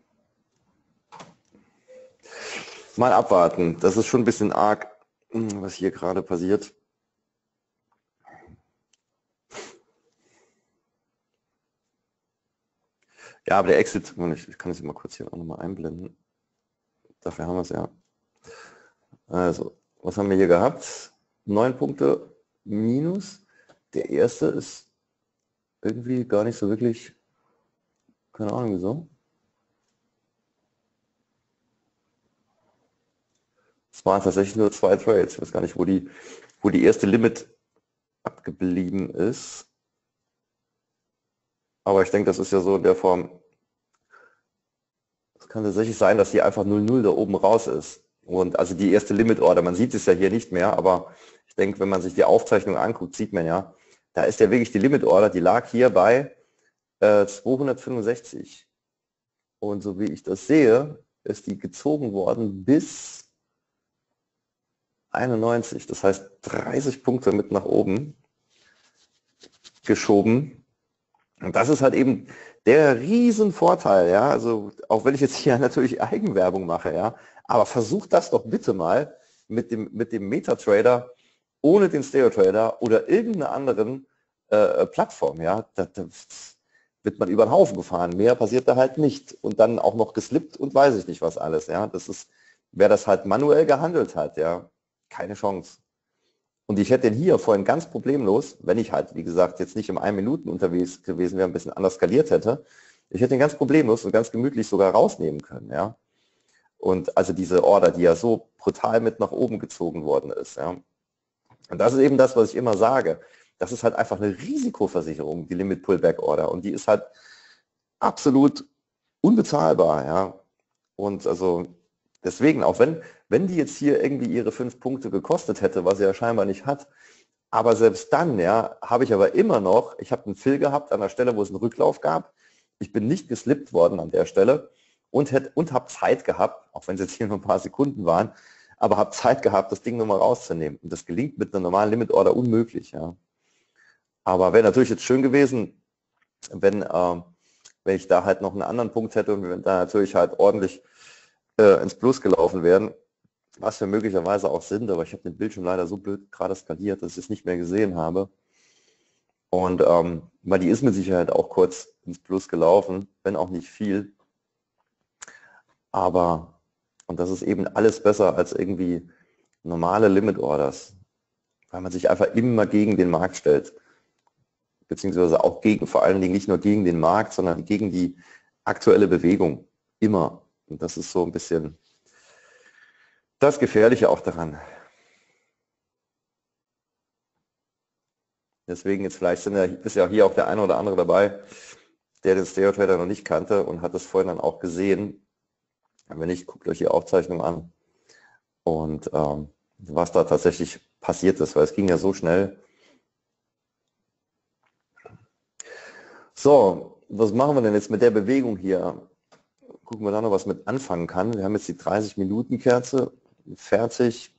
Speaker 2: Mal abwarten. Das ist schon ein bisschen arg, was hier gerade passiert. Ja, aber der Exit, ich kann es mal kurz hier auch nochmal einblenden. Dafür haben wir es ja. Also, was haben wir hier gehabt? Neun Punkte minus. Der erste ist irgendwie gar nicht so wirklich, keine Ahnung wieso. Es waren tatsächlich nur zwei Trades. Ich weiß gar nicht, wo die, wo die erste Limit abgeblieben ist. Aber ich denke, das ist ja so in der Form. Es kann tatsächlich sein, dass hier einfach null null da oben raus ist. Und also die erste Limit Order, man sieht es ja hier nicht mehr, aber ich denke, wenn man sich die Aufzeichnung anguckt, sieht man ja, da ist ja wirklich die Limit Order, die lag hier bei äh, zweihundertfünfundsechzig. Und so wie ich das sehe, ist die gezogen worden bis einundneunzig. Das heißt dreißig Punkte mit nach oben geschoben. Und das ist halt eben der Riesenvorteil, ja. Also auch wenn ich jetzt hier natürlich Eigenwerbung mache, ja, aber versucht das doch bitte mal mit dem, mit dem MetaTrader ohne den StereoTrader oder irgendeiner anderen äh, Plattform, ja. Da, da wird man über den Haufen gefahren. Mehr passiert da halt nicht. Und dann auch noch geslippt und weiß ich nicht was alles, ja. Das ist, wer das halt manuell gehandelt hat, ja, keine Chance. Und ich hätte den hier vorhin ganz problemlos, wenn ich halt, wie gesagt, jetzt nicht im ein Minuten unterwegs gewesen wäre, ein bisschen anders skaliert hätte, ich hätte den ganz problemlos und ganz gemütlich sogar rausnehmen können, ja. Und also diese Order, die ja so brutal mit nach oben gezogen worden ist, ja. Und das ist eben das, was ich immer sage. Das ist halt einfach eine Risikoversicherung, die Limit Pullback Order. Und die ist halt absolut unbezahlbar, ja. Und also deswegen, auch wenn, wenn die jetzt hier irgendwie ihre fünf Punkte gekostet hätte, was sie ja scheinbar nicht hat, aber selbst dann, ja, habe ich aber immer noch, ich habe einen Fill gehabt an der Stelle, wo es einen Rücklauf gab. Ich bin nicht geslippt worden an der Stelle und, und habe Zeit gehabt, auch wenn es jetzt hier nur ein paar Sekunden waren, aber habe Zeit gehabt, das Ding nochmal rauszunehmen. Und das gelingt mit einer normalen Limit Order unmöglich, ja. Aber wäre natürlich jetzt schön gewesen, wenn, äh, wenn ich da halt noch einen anderen Punkt hätte und wenn da natürlich halt ordentlich äh, ins Plus gelaufen wären, was wir möglicherweise auch sind, aber ich habe den Bildschirm leider so blöd gerade skaliert, dass ich es nicht mehr gesehen habe. Und ähm, weil die ist mit Sicherheit auch kurz ins Plus gelaufen, wenn auch nicht viel. Aber, und das ist eben alles besser als irgendwie normale Limit Orders, weil man sich einfach immer gegen den Markt stellt. Beziehungsweise auch gegen, vor allen Dingen nicht nur gegen den Markt, sondern gegen die aktuelle Bewegung. Immer. Und das ist so ein bisschen das Gefährliche auch daran. Deswegen jetzt vielleicht sind ja, ist ja hier auch der eine oder andere dabei, der den StereoTrader noch nicht kannte und hat das vorhin dann auch gesehen. Wenn nicht, guckt euch die Aufzeichnung an und ähm, was da tatsächlich passiert ist, weil es ging ja so schnell. So, was machen wir denn jetzt mit der Bewegung hier? Gucken wir da noch, was mit anfangen kann. Wir haben jetzt die dreißig Minuten Kerze fertig.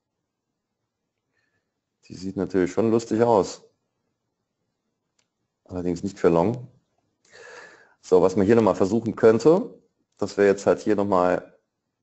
Speaker 2: Die sieht natürlich schon lustig aus. Allerdings nicht für long. So, was man hier nochmal versuchen könnte, dass wir jetzt halt hier nochmal,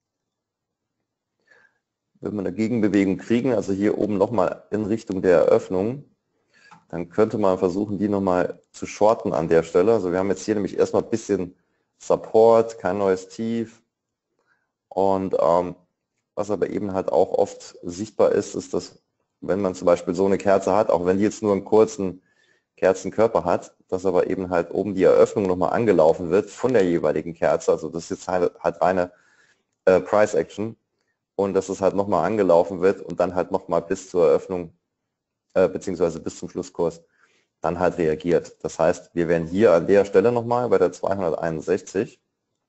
Speaker 2: wenn wir eine Gegenbewegung kriegen, also hier oben nochmal in Richtung der Eröffnung, dann könnte man versuchen, die nochmal zu shorten an der Stelle. Also wir haben jetzt hier nämlich erstmal ein bisschen Support, kein neues Tief. Und ähm, was aber eben halt auch oft sichtbar ist, ist, dass wenn man zum Beispiel so eine Kerze hat, auch wenn die jetzt nur einen kurzen Kerzenkörper hat, dass aber eben halt oben die Eröffnung nochmal angelaufen wird von der jeweiligen Kerze. Also das ist jetzt halt, halt eine äh, Price Action und dass es halt nochmal angelaufen wird und dann halt nochmal bis zur Eröffnung äh, beziehungsweise bis zum Schlusskurs dann halt reagiert. Das heißt, wir werden hier an der Stelle nochmal bei der zweihunderteinundsechzig,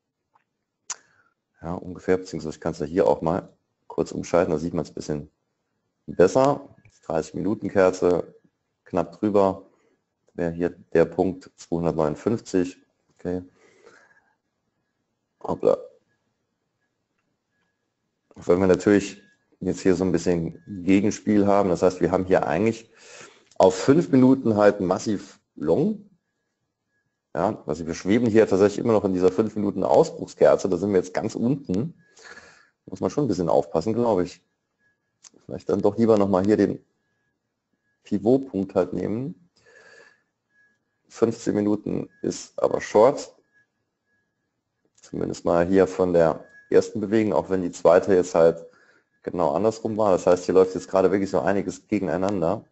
Speaker 2: ja ungefähr, beziehungsweise ich kann es ja hier auch mal kurz umschalten, da sieht man es ein bisschen besser. dreißig Minuten Kerze, knapp drüber, wäre hier der Punkt zweihundertneunundfünfzig. Okay. Hoppla. Wenn wir natürlich jetzt hier so ein bisschen Gegenspiel haben. Das heißt, wir haben hier eigentlich auf fünf Minuten halt massiv long. Ja, also wir schweben hier tatsächlich immer noch in dieser fünf Minuten Ausbruchskerze. Da sind wir jetzt ganz unten. Muss man schon ein bisschen aufpassen, glaube ich. Vielleicht dann doch lieber nochmal hier den Pivotpunkt halt nehmen. fünfzehn Minuten ist aber short. Zumindest mal hier von der ersten Bewegung, auch wenn die zweite jetzt halt genau andersrum war. Das heißt, hier läuft jetzt gerade wirklich so einiges gegeneinander.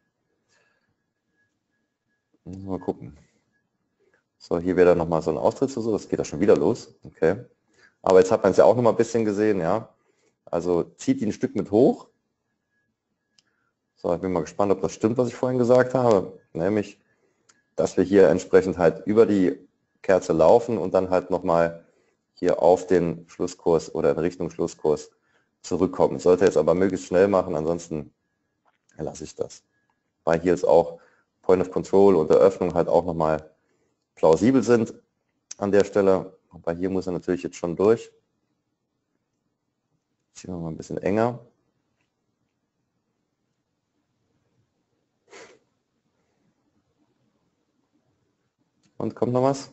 Speaker 2: Mal gucken. So, hier wäre dann nochmal so ein Austrittsversuch. Das geht ja schon wieder los. Okay. Aber jetzt hat man es ja auch nochmal ein bisschen gesehen, ja. Also zieht die ein Stück mit hoch. So, ich bin mal gespannt, ob das stimmt, was ich vorhin gesagt habe. Nämlich, dass wir hier entsprechend halt über die Kerze laufen und dann halt nochmal hier auf den Schlusskurs oder in Richtung Schlusskurs zurückkommen. Sollte jetzt aber möglichst schnell machen, ansonsten lasse ich das. Weil hier ist auch Point of Control und Eröffnung halt auch nochmal plausibel sind an der Stelle. Aber hier muss er natürlich jetzt schon durch. Ziehen wir mal ein bisschen enger. Und kommt noch was?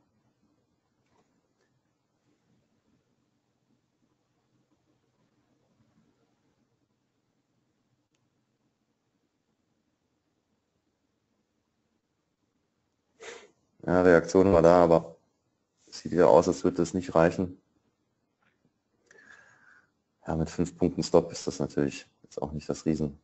Speaker 2: Ja, Reaktion war da, aber es sieht wieder aus, als würde es nicht reichen. Ja, mit fünf Punkten Stop ist das natürlich jetzt auch nicht das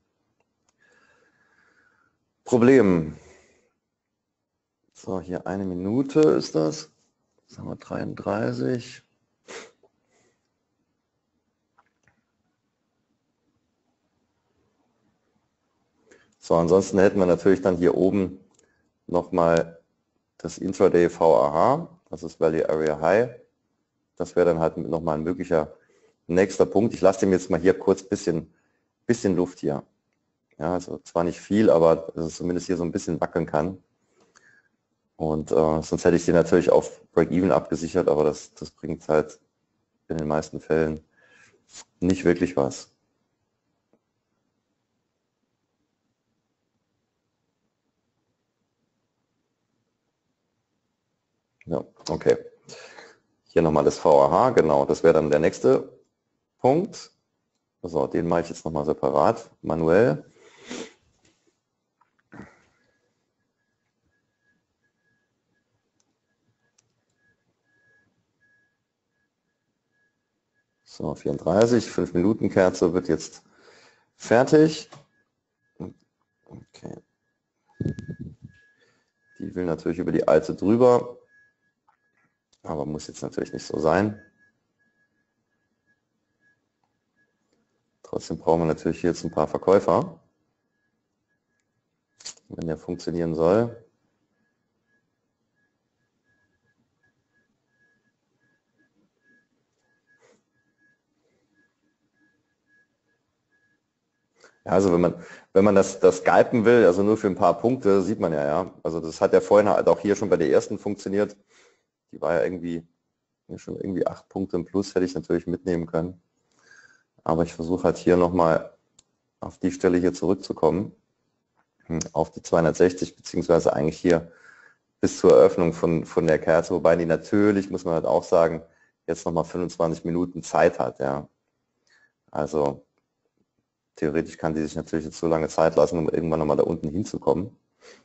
Speaker 2: Riesenproblem. So, hier eine Minute ist das. Jetzt haben wir dreiunddreißig. So, ansonsten hätten wir natürlich dann hier oben nochmal das Intraday V A H, das ist Value Area High. Das wäre dann halt nochmal ein möglicher nächster Punkt. Ich lasse dem jetzt mal hier kurz ein bisschen, bisschen Luft hier. Ja, also zwar nicht viel, aber dass es zumindest hier so ein bisschen wackeln kann. Und äh, sonst hätte ich den natürlich auf Break-Even abgesichert, aber das, das bringt halt in den meisten Fällen nicht wirklich was. Ja, okay. Hier nochmal das V A H, genau, das wäre dann der nächste Punkt. So, den mache ich jetzt nochmal separat, manuell. So, vierunddreißig, fünf Minuten Kerze wird jetzt fertig. Okay. Die will natürlich über die alte drüber, aber muss jetzt natürlich nicht so sein. Trotzdem brauchen wir natürlich hier jetzt ein paar Verkäufer, wenn der funktionieren soll. Ja, also wenn man, wenn man das, das scalpen will, also nur für ein paar Punkte, sieht man ja, ja. Also das hat ja vorhin halt auch hier schon bei der ersten funktioniert. Die war ja irgendwie schon irgendwie acht Punkte im Plus, hätte ich natürlich mitnehmen können. Aber ich versuche halt hier nochmal auf die Stelle hier zurückzukommen, auf die zweihundertsechzig, beziehungsweise eigentlich hier bis zur Eröffnung von, von der Kerze, wobei die natürlich, muss man halt auch sagen, jetzt nochmal fünfundzwanzig Minuten Zeit hat, ja. Also theoretisch kann die sich natürlich jetzt so lange Zeit lassen, um irgendwann nochmal da unten hinzukommen.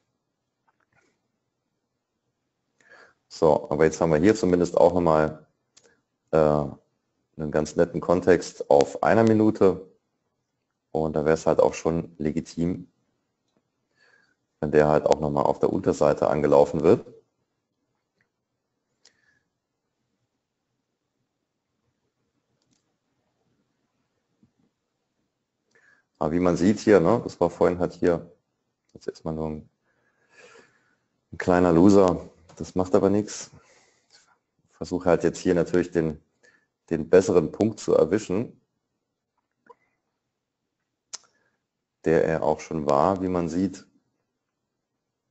Speaker 2: So, aber jetzt haben wir hier zumindest auch nochmal äh, einen ganz netten Kontext auf einer Minute. Und da wäre es halt auch schon legitim, wenn der halt auch nochmal auf der Unterseite angelaufen wird. Aber wie man sieht hier, ne, das war vorhin halt hier, jetzt erstmal nur ein, ein kleiner Loser, das macht aber nichts. Ich versuche halt jetzt hier natürlich den, den besseren Punkt zu erwischen, der er auch schon war, wie man sieht.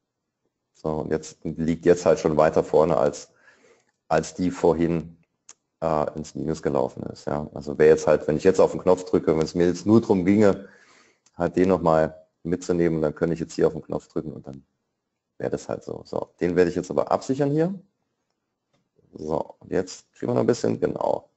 Speaker 2: So, und jetzt liegt jetzt halt schon weiter vorne als, als die vorhin äh, ins Minus gelaufen ist. Ja. Also wäre jetzt halt, wenn ich jetzt auf den Knopf drücke, wenn es mir jetzt nur darum ginge, halt den nochmal mitzunehmen, dann könnte ich jetzt hier auf den Knopf drücken und dann wäre das halt so. So, den werde ich jetzt aber absichern hier. So, und jetzt kriegen wir noch ein bisschen, genau.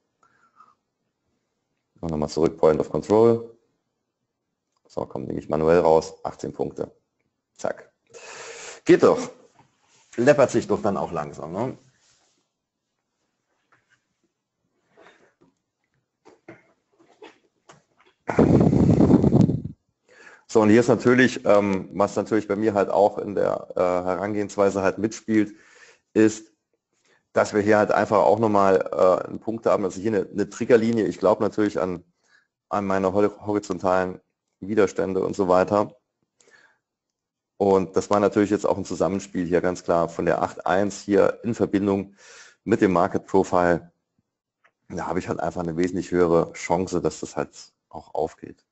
Speaker 2: Und nochmal zurück, Point of Control. So, komm, nehme ich manuell raus, achtzehn Punkte. Zack. Geht doch. Läppert sich doch dann auch langsam. Ne? So, und hier ist natürlich, ähm, was natürlich bei mir halt auch in der äh, Herangehensweise halt mitspielt, ist, dass wir hier halt einfach auch nochmal äh, einen Punkt haben, also hier eine, eine Triggerlinie. Ich glaube natürlich an, an meine horizontalen Widerstände und so weiter. Und das war natürlich jetzt auch ein Zusammenspiel hier ganz klar von der acht eins hier in Verbindung mit dem Market Profile. Da habe ich halt einfach eine wesentlich höhere Chance, dass das halt auch aufgeht.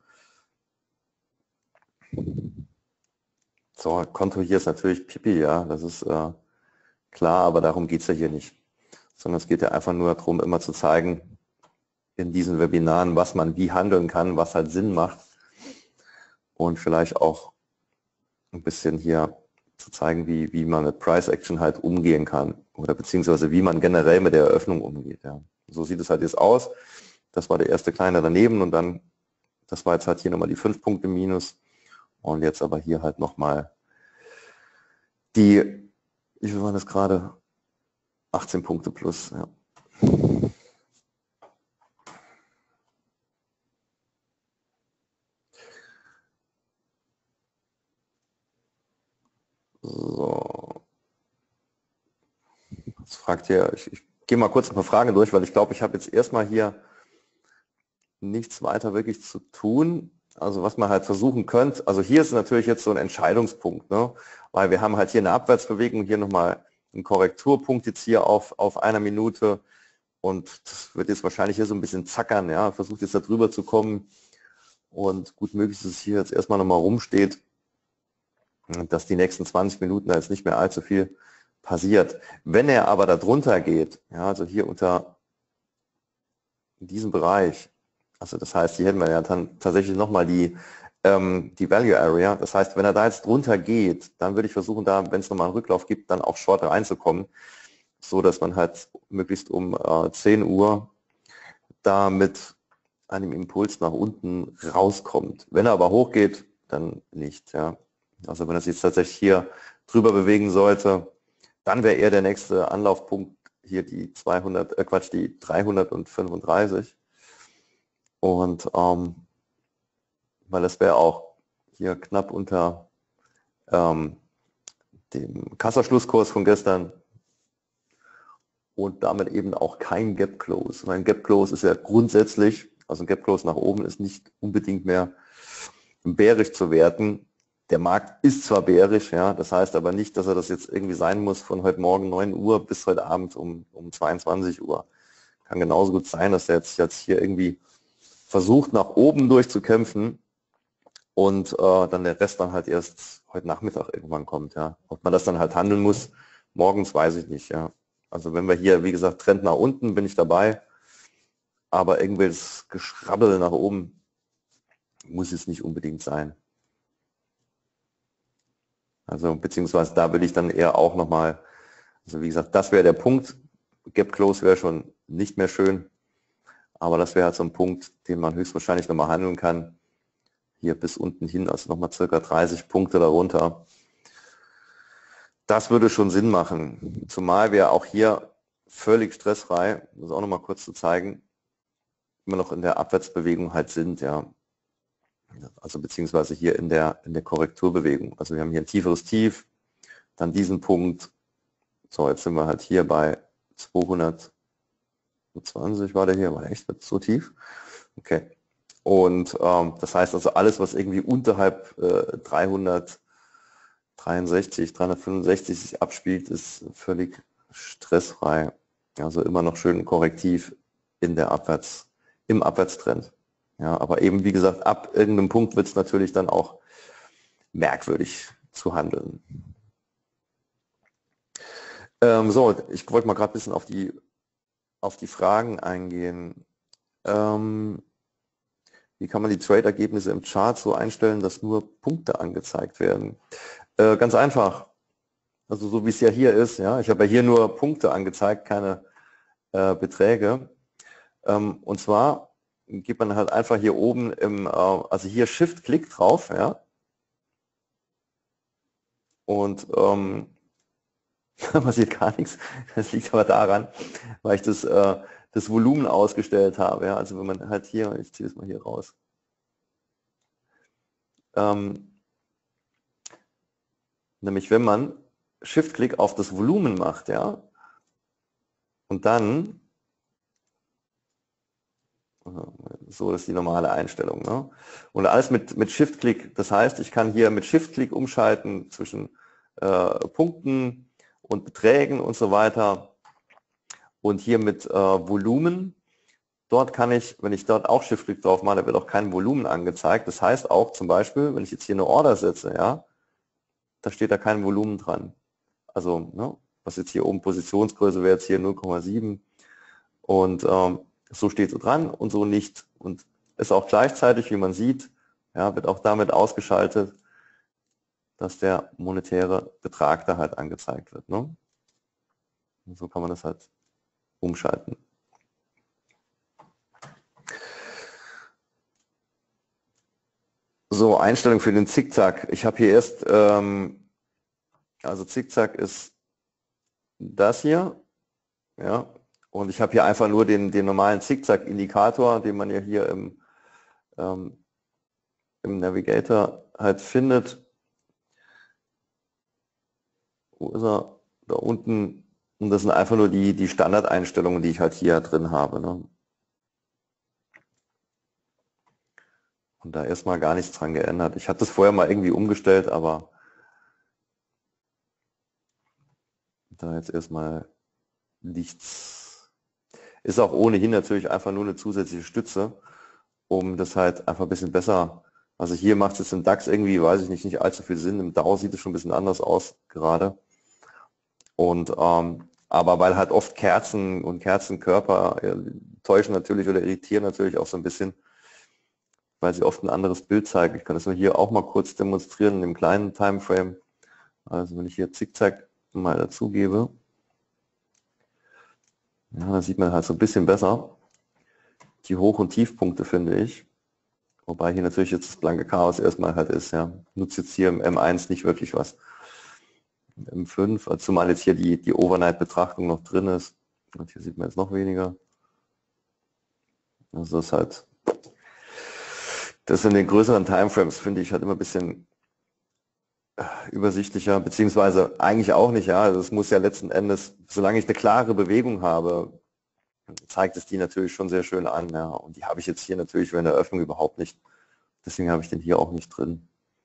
Speaker 2: So, Konto hier ist natürlich Pipi, ja, das ist äh, klar, aber darum geht es ja hier nicht. Sondern es geht ja einfach nur darum, immer zu zeigen, in diesen Webinaren, was man wie handeln kann, was halt Sinn macht. Und vielleicht auch ein bisschen hier zu zeigen, wie, wie man mit Price Action halt umgehen kann. Oder beziehungsweise wie man generell mit der Eröffnung umgeht. Ja. So sieht es halt jetzt aus. Das war der erste kleine daneben und dann, das war jetzt halt hier nochmal die fünf Punkte Minus. Und jetzt aber hier halt nochmal die, wie viel waren das gerade? achtzehn Punkte plus. Ja. So. Jetzt fragt ihr, ich, ich gehe mal kurz ein paar Fragen durch, weil ich glaube, ich habe jetzt erstmal hier nichts weiter wirklich zu tun. Also was man halt versuchen könnte, also hier ist natürlich jetzt so ein Entscheidungspunkt, ne? Weil wir haben halt hier eine Abwärtsbewegung, hier nochmal einen Korrekturpunkt jetzt hier auf, auf einer Minute und das wird jetzt wahrscheinlich hier so ein bisschen zackern, ja, versucht jetzt da drüber zu kommen und gut möglich ist es hier jetzt erstmal nochmal rumsteht, dass die nächsten zwanzig Minuten da jetzt nicht mehr allzu viel passiert. Wenn er aber da drunter geht, ja, also hier unter diesem Bereich, also das heißt, hier hätten wir ja dann tatsächlich nochmal die, ähm, die Value Area. Das heißt, wenn er da jetzt drunter geht, dann würde ich versuchen, da, wenn es nochmal einen Rücklauf gibt, dann auch short reinzukommen, so dass man halt möglichst um äh, zehn Uhr da mit einem Impuls nach unten rauskommt. Wenn er aber hochgeht, dann nicht. Ja. Also wenn er sich jetzt tatsächlich hier drüber bewegen sollte, dann wäre eher der nächste Anlaufpunkt hier die zweihundert, äh Quatsch, die dreihundertfünfunddreißig. Und ähm, weil das wäre auch hier knapp unter ähm, dem Kassaschlusskurs von gestern und damit eben auch kein Gap Close. Mein Gap Close ist ja grundsätzlich, also ein Gap Close nach oben ist nicht unbedingt mehr bärisch zu werten. Der Markt ist zwar bärisch, ja, das heißt aber nicht, dass er das jetzt irgendwie sein muss von heute Morgen neun Uhr bis heute Abend um, um zweiundzwanzig Uhr. Kann genauso gut sein, dass er jetzt, jetzt hier irgendwie versucht, nach oben durchzukämpfen und äh, dann der Rest dann halt erst heute Nachmittag irgendwann kommt. Ja. Ob man das dann halt handeln muss, morgens weiß ich nicht. Ja. Also wenn wir hier, wie gesagt, Trend nach unten, bin ich dabei, aber irgendwelches Geschrabbel nach oben muss es nicht unbedingt sein. Also beziehungsweise da will ich dann eher auch nochmal, also wie gesagt, das wäre der Punkt. Gap Close wäre schon nicht mehr schön, aber das wäre halt so ein Punkt, den man höchstwahrscheinlich nochmal handeln kann. Hier bis unten hin, also nochmal circa dreißig Punkte darunter. Das würde schon Sinn machen, zumal wir auch hier völlig stressfrei, um das auch nochmal kurz zu zeigen, immer noch in der Abwärtsbewegung halt sind, ja. Also beziehungsweise hier in der, in der Korrekturbewegung. Also wir haben hier ein tieferes Tief, dann diesen Punkt. So, jetzt sind wir halt hier bei zweihundertzwanzig war der hier, war der echt so tief? Okay. Und ähm, das heißt also alles, was irgendwie unterhalb äh, dreihundertdreiundsechzig, dreihundertfünfundsechzig sich abspielt, ist völlig stressfrei. Also immer noch schön korrektiv in der Abwärts, im Abwärtstrend. Ja, aber eben wie gesagt, ab irgendeinem Punkt wird es natürlich dann auch merkwürdig zu handeln. Ähm, so, ich wollte mal gerade ein bisschen auf die auf die Fragen eingehen. Ähm, wie kann man die Trade-Ergebnisse im Chart so einstellen, dass nur Punkte angezeigt werden? Äh, ganz einfach. Also so wie es ja hier ist. Ja, ich habe ja hier nur Punkte angezeigt, keine äh, Beträge. Ähm, und zwar gibt man halt einfach hier oben im, äh, also hier Shift-Klick drauf, ja. Und ähm, da passiert gar nichts. Das liegt aber daran, weil ich das, äh, das Volumen ausgestellt habe. Ja? Also wenn man halt hier, ich ziehe das mal hier raus. Ähm, nämlich wenn man Shift-Klick auf das Volumen macht, ja, und dann, so ist die normale Einstellung, ne? Und alles mit, mit Shift-Klick, das heißt, ich kann hier mit Shift-Klick umschalten zwischen äh, Punkten und Beträgen und so weiter. Und hier mit äh, Volumen, dort kann ich, wenn ich dort auch Shift-Klick drauf mache, da wird auch kein Volumen angezeigt. Das heißt auch zum Beispiel, wenn ich jetzt hier eine Order setze, ja, da steht da kein Volumen dran. Also, ne, was jetzt hier oben Positionsgröße wäre jetzt hier null Komma sieben und ähm, so steht so dran und so nicht. Und ist auch gleichzeitig, wie man sieht, ja, wird auch damit ausgeschaltet, dass der monetäre Betrag da halt angezeigt wird. Ne? Und so kann man das halt umschalten. So, Einstellung für den Zickzack. Ich habe hier erst, ähm, also Zickzack ist das hier, ja, und ich habe hier einfach nur den, den normalen Zickzack-Indikator, den man ja hier im, ähm, im Navigator halt findet. Wo ist er? Da unten. Und das sind einfach nur die, die Standardeinstellungen, die ich halt hier drin habe. Ne? Und da erstmal gar nichts dran geändert. Ich hatte das vorher mal irgendwie umgestellt, aber da jetzt erstmal nichts. Ist auch ohnehin natürlich einfach nur eine zusätzliche Stütze, um das halt einfach ein bisschen besser. Also hier macht es jetzt im DAX irgendwie, weiß ich nicht, nicht allzu viel Sinn. Im DAO sieht es schon ein bisschen anders aus gerade. Und ähm, aber weil halt oft Kerzen und Kerzenkörper ja, täuschen natürlich oder irritieren natürlich auch so ein bisschen, weil sie oft ein anderes Bild zeigen. Ich kann das nur hier auch mal kurz demonstrieren in dem kleinen Timeframe. Also wenn ich hier Zickzack mal dazugebe, ja, da sieht man halt so ein bisschen besser die Hoch- und Tiefpunkte, finde ich. Wobei hier natürlich jetzt das blanke Chaos erstmal halt ist. Ja. Nutzt jetzt hier im M eins nicht wirklich was. Im M fünf, also zumal jetzt hier die, die Overnight-Betrachtung noch drin ist. Und hier sieht man jetzt noch weniger. Also das ist halt, das in den größeren Timeframes finde ich halt immer ein bisschen übersichtlicher, beziehungsweise eigentlich auch nicht, ja. Also es muss ja letzten Endes, solange ich eine klare Bewegung habe, zeigt es die natürlich schon sehr schön an, ja. Und die habe ich jetzt hier natürlich während der Eröffnung überhaupt nicht. Deswegen habe ich den hier auch nicht drin.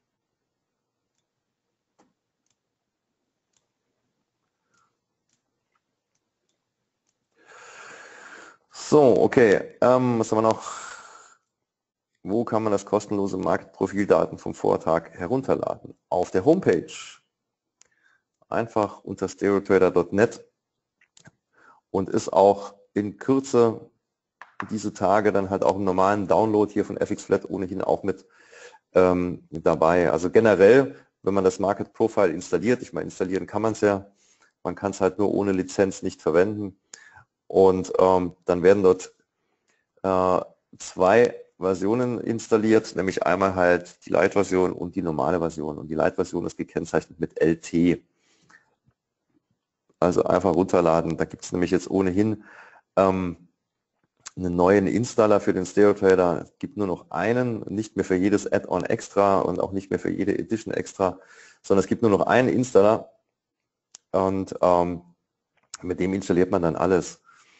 Speaker 2: So, okay. Ähm, was haben wir noch? Wo kann man das kostenlose Marktprofildaten vom Vortag herunterladen? Auf der Homepage. Einfach unter stereotrader punkt net und ist auch in Kürze diese Tage dann halt auch im normalen Download hier von F X Flat ohnehin auch mit ähm, dabei. Also generell, wenn man das Market Profile installiert, ich meine, installieren kann man es ja, man kann es halt nur ohne Lizenz nicht verwenden. Und ähm, dann werden dort äh, zwei Versionen installiert, nämlich einmal halt die Lite-Version und die normale Version. Und die Lite-Version ist gekennzeichnet mit L T. Also einfach runterladen. Da gibt es nämlich jetzt ohnehin ähm, einen neuen Installer für den StereoTrader. Es gibt nur noch einen, nicht mehr für jedes Add-on extra und auch nicht mehr für jede Edition extra, sondern es gibt nur noch einen Installer und ähm, mit dem installiert man dann alles.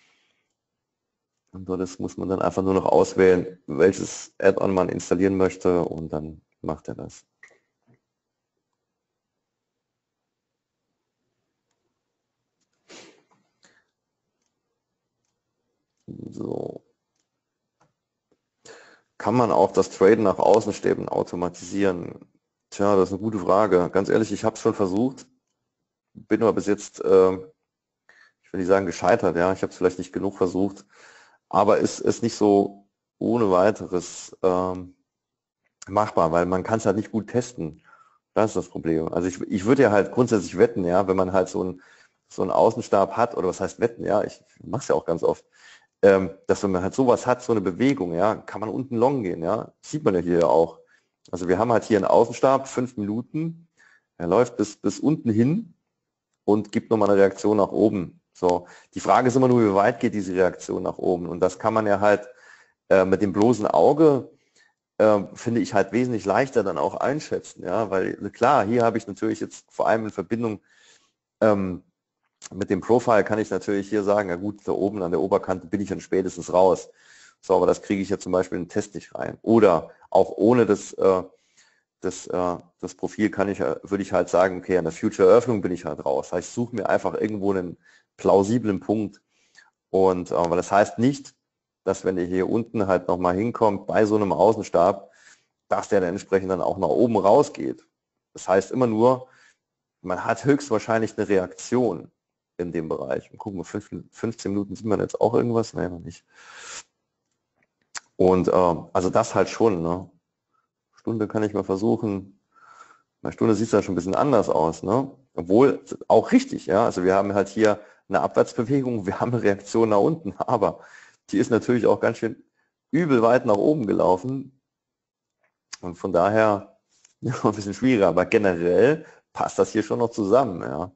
Speaker 2: Und das muss man dann einfach nur noch auswählen, welches Add-on man installieren möchte und dann macht er das. So. Kann man auch das Traden nach Außenstäben automatisieren? Tja, das ist eine gute Frage. Ganz ehrlich, ich habe es schon versucht, bin aber bis jetzt, äh, ich will nicht sagen gescheitert, ja, ich habe es vielleicht nicht genug versucht, aber es ist nicht so ohne weiteres ähm, machbar, weil man kann es halt nicht gut testen. Das ist das Problem. Also ich, ich würde ja halt grundsätzlich wetten, ja, wenn man halt so einen so einen Außenstab hat, oder was heißt wetten, ja, ich mache es ja auch ganz oft, ähm, dass wenn man halt sowas hat, so eine Bewegung, ja, kann man unten long gehen, ja, das sieht man ja hier auch. Also wir haben halt hier einen Außenstab, fünf Minuten, er läuft bis, bis unten hin und gibt nochmal eine Reaktion nach oben. So, die Frage ist immer nur, wie weit geht diese Reaktion nach oben? Und das kann man ja halt äh, mit dem bloßen Auge, äh, finde ich halt wesentlich leichter dann auch einschätzen, ja, weil klar, hier habe ich natürlich jetzt vor allem in Verbindung ähm, mit dem Profile kann ich natürlich hier sagen, ja gut, da oben an der Oberkante bin ich dann spätestens raus. So, aber das kriege ich ja zum Beispiel in den Test nicht rein. Oder auch ohne das, äh, das, äh, das Profil kann ich, würde ich halt sagen, okay, an der Future-Eröffnung bin ich halt raus. Das heißt, ich suche mir einfach irgendwo einen plausiblen Punkt. Und äh, aber das heißt nicht, dass wenn ihr hier unten halt nochmal hinkommt bei so einem Außenstab, dass der dann entsprechend dann auch nach oben rausgeht. Das heißt immer nur, man hat höchstwahrscheinlich eine Reaktion in dem Bereich. Und gucken wir, fünfzehn Minuten sind wir jetzt auch irgendwas? Nein, noch nicht. Und äh, also das halt schon. Ne? Stunde kann ich mal versuchen. Eine Stunde sieht es ja schon ein bisschen anders aus. Ne? Obwohl auch richtig. Ja, also wir haben halt hier eine Abwärtsbewegung, wir haben eine Reaktion nach unten, aber die ist natürlich auch ganz schön übel weit nach oben gelaufen. Und von daher ja, ein bisschen schwieriger. Aber generell passt das hier schon noch zusammen. Ja.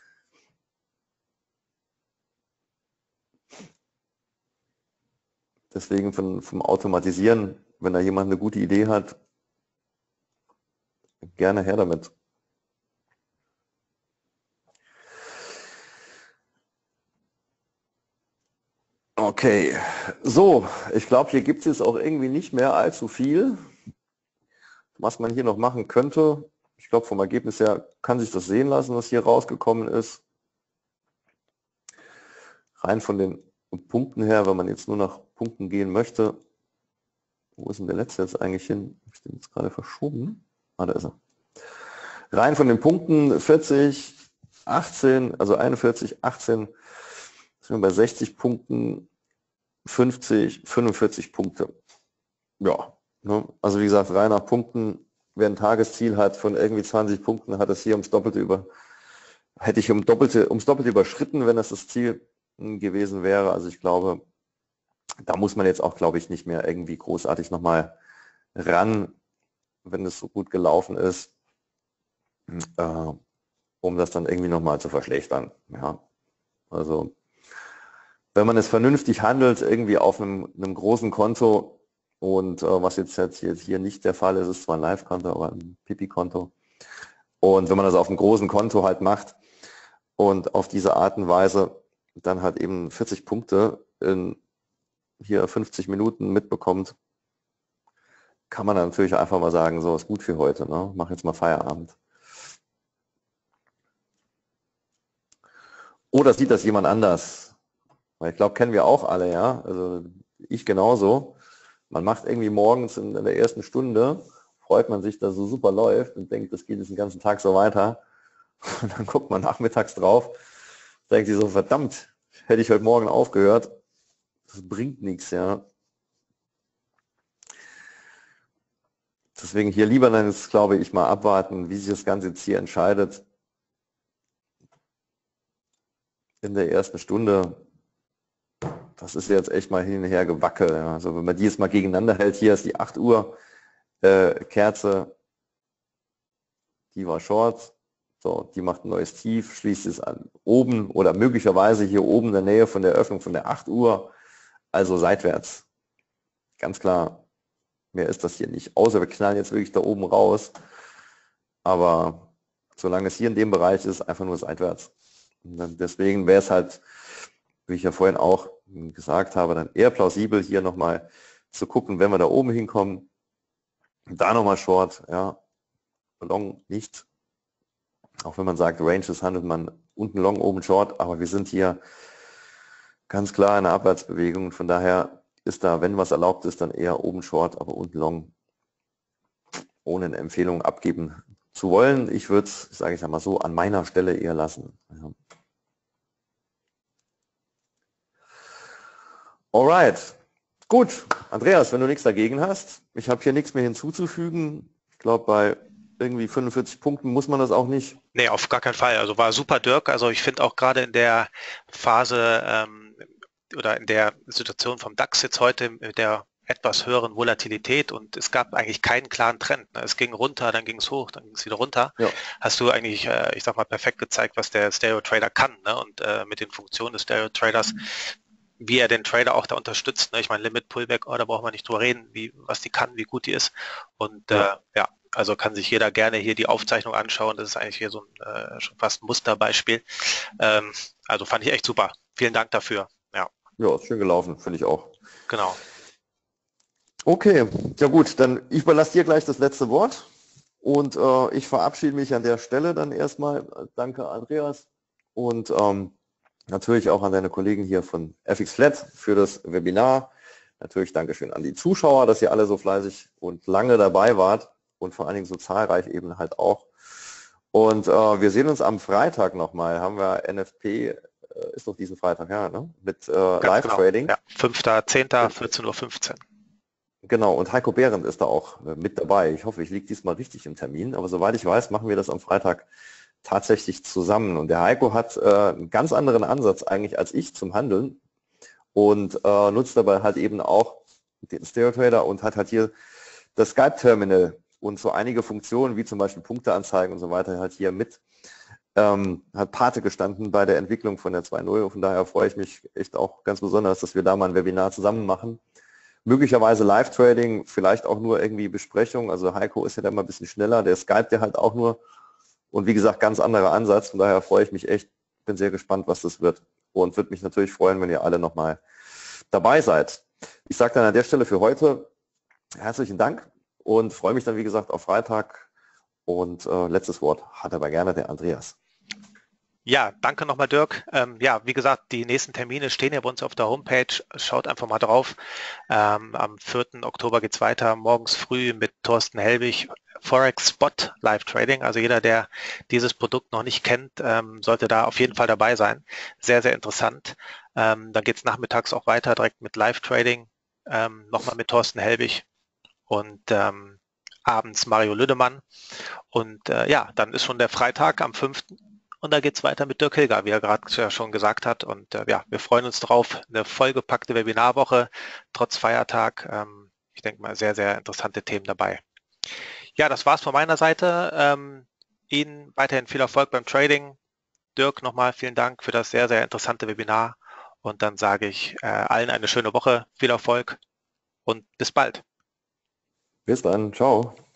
Speaker 2: Deswegen von, vom Automatisieren, wenn da jemand eine gute Idee hat, gerne her damit. Okay, so, ich glaube, hier gibt es jetzt auch irgendwie nicht mehr allzu viel, was man hier noch machen könnte. Ich glaube, vom Ergebnis her kann sich das sehen lassen, was hier rausgekommen ist. Rein von den Punkten her, wenn man jetzt nur nach Punkten gehen möchte. Wo ist denn der letzte jetzt eigentlich hin? Habe ich den jetzt gerade verschoben? Ah, da ist er. Rein von den Punkten vierzig, achtzehn, also einundvierzig, achtzehn, sind wir bei sechzig Punkten, fünfzig, fünfundvierzig Punkte. Ja, ne? Also wie gesagt, rein nach Punkten, wer ein Tagesziel hat von irgendwie zwanzig Punkten, hat es hier ums Doppelte über, hätte ich um Doppelte, ums Doppelte überschritten, wenn das das Ziel gewesen wäre. Also ich glaube, da muss man jetzt auch, glaube ich, nicht mehr irgendwie großartig nochmal ran, wenn es so gut gelaufen ist, äh, um das dann irgendwie nochmal zu verschlechtern. Ja, also wenn man es vernünftig handelt, irgendwie auf einem, einem großen Konto und äh, was jetzt, jetzt, jetzt hier nicht der Fall ist, ist zwar ein Live-Konto, aber ein Pipi-Konto. Und wenn man das auf einem großen Konto halt macht und auf diese Art und Weise dann halt eben vierzig Punkte in hier fünfzig Minuten mitbekommt, kann man dann natürlich einfach mal sagen, so ist gut für heute, ne? Mach jetzt mal Feierabend. Oder sieht das jemand anders? Weil ich glaube, kennen wir auch alle, ja. Also ich genauso. Man macht irgendwie morgens in, in der ersten Stunde, freut man sich, dass es so super läuft und denkt, das geht jetzt den ganzen Tag so weiter. Und dann guckt man nachmittags drauf, denkt sich so, verdammt, hätte ich heute Morgen aufgehört. Das bringt nichts, ja. Deswegen hier lieber dann jetzt, glaube ich, mal abwarten, wie sich das Ganze jetzt hier entscheidet. In der ersten Stunde, das ist jetzt echt mal hin und her gewackelt. Ja. Also wenn man die jetzt mal gegeneinander hält, hier ist die acht Uhr äh, Kerze, die war short, so, die macht ein neues Tief, schließt es an oben oder möglicherweise hier oben in der Nähe von der Öffnung von der acht Uhr, also seitwärts. Ganz klar, mehr ist das hier nicht, außer wir knallen jetzt wirklich da oben raus, aber solange es hier in dem Bereich ist, einfach nur seitwärts. Und dann deswegen wäre es halt, wie ich ja vorhin auch gesagt habe, dann eher plausibel, hier nochmal zu gucken, wenn wir da oben hinkommen, da nochmal Short, ja, Long nicht. Auch wenn man sagt, Ranges handelt man unten Long, oben Short, aber wir sind hier ganz klar in einer Abwärtsbewegung. Von daher ist da, wenn was erlaubt ist, dann eher oben Short, aber unten Long, ohne eine Empfehlung abgeben zu wollen. Ich würde es, sage ich mal so, an meiner Stelle eher lassen. Ja. Alright. Gut. Andreas, wenn du nichts dagegen hast, ich habe hier nichts mehr hinzuzufügen. Ich glaube, bei irgendwie fünfundvierzig Punkten muss man das auch nicht.
Speaker 1: Nee, auf gar keinen Fall. Also war super, Dirk. Also ich finde auch gerade in der Phase ähm, oder in der Situation vom DAX jetzt heute mit der etwas höheren Volatilität und es gab eigentlich keinen klaren Trend. Ne? Es ging runter, dann ging es hoch, dann ging es wieder runter.
Speaker 2: Ja.
Speaker 1: Hast du eigentlich, äh, ich sag mal, perfekt gezeigt, was der Stereo Trader kann, ne? Und äh, mit den Funktionen des Stereo Traders, wie er den Trader auch da unterstützt. Ne? Ich meine, Limit Pullback, oh, da braucht man nicht drüber reden, wie, was die kann, wie gut die ist. Und
Speaker 2: Ja.
Speaker 1: äh, ja, also kann sich jeder gerne hier die Aufzeichnung anschauen. Das ist eigentlich hier so ein äh, schon fast ein Musterbeispiel. Ähm, also fand ich echt super. Vielen Dank dafür. Ja,
Speaker 2: Ja, ist schön gelaufen, finde ich auch.
Speaker 1: genau.
Speaker 2: Okay, ja gut, dann ich überlasse dir gleich das letzte Wort und äh, ich verabschiede mich an der Stelle dann erstmal. Danke, Andreas, und ähm, natürlich auch an deine Kollegen hier von F X Flat für das Webinar. Natürlich Dankeschön an die Zuschauer, dass ihr alle so fleißig und lange dabei wart und vor allen Dingen so zahlreich eben halt auch. Und äh, wir sehen uns am Freitag nochmal. Haben wir N F P, äh, ist doch diesen Freitag, ja, ne? Mit äh, Live-Trading.
Speaker 1: Genau. Ja, fünfter zehnter vierzehn Uhr fünfzehn.
Speaker 2: Genau, und Heiko Behrendt ist da auch äh, mit dabei. Ich hoffe, ich liege diesmal richtig im Termin, aber soweit ich weiß, machen wir das am Freitag tatsächlich zusammen. Und der Heiko hat äh, einen ganz anderen Ansatz eigentlich als ich zum Handeln und äh, nutzt dabei halt eben auch den Stereo Trader und hat halt hier das Skype-Terminal und so einige Funktionen, wie zum Beispiel Punkteanzeigen und so weiter, halt hier mit, ähm, hat Pate gestanden bei der Entwicklung von der zwei Punkt null. Von daher freue ich mich echt auch ganz besonders, dass wir da mal ein Webinar zusammen machen. Möglicherweise Live-Trading, vielleicht auch nur irgendwie Besprechung. Also Heiko ist ja da mal ein bisschen schneller, der Skype ja halt auch nur. Und wie gesagt, ganz anderer Ansatz. Von daher freue ich mich echt, bin sehr gespannt, was das wird. Und würde mich natürlich freuen, wenn ihr alle nochmal dabei seid. Ich sage dann an der Stelle für heute herzlichen Dank und freue mich dann, wie gesagt, auf Freitag. Und äh, letztes Wort hat aber gerne der Andreas.
Speaker 1: Ja, danke nochmal, Dirk. Ähm, ja, wie gesagt, die nächsten Termine stehen ja bei uns auf der Homepage. Schaut einfach mal drauf. Ähm, am vierten Oktober geht's weiter, morgens früh mit Thorsten Helbig, Forex Spot Live Trading. Also jeder, der dieses Produkt noch nicht kennt, ähm, sollte da auf jeden Fall dabei sein. Sehr, sehr interessant. Ähm, dann geht's nachmittags auch weiter, direkt mit Live Trading, ähm, nochmal mit Thorsten Helbig und ähm, abends Mario Lüdemann. Und äh, ja, dann ist schon der Freitag am fünften Und da geht's weiter mit Dirk Hilger, wie er gerade ja schon gesagt hat. Und äh, ja, wir freuen uns drauf. Eine vollgepackte Webinarwoche, trotz Feiertag. Ähm, ich denke mal, sehr, sehr interessante Themen dabei. Ja, das war's von meiner Seite. Ähm, Ihnen weiterhin viel Erfolg beim Trading. Dirk, nochmal vielen Dank für das sehr, sehr interessante Webinar. Und dann sage ich äh, allen eine schöne Woche, viel Erfolg und bis bald.
Speaker 2: Bis dann, ciao.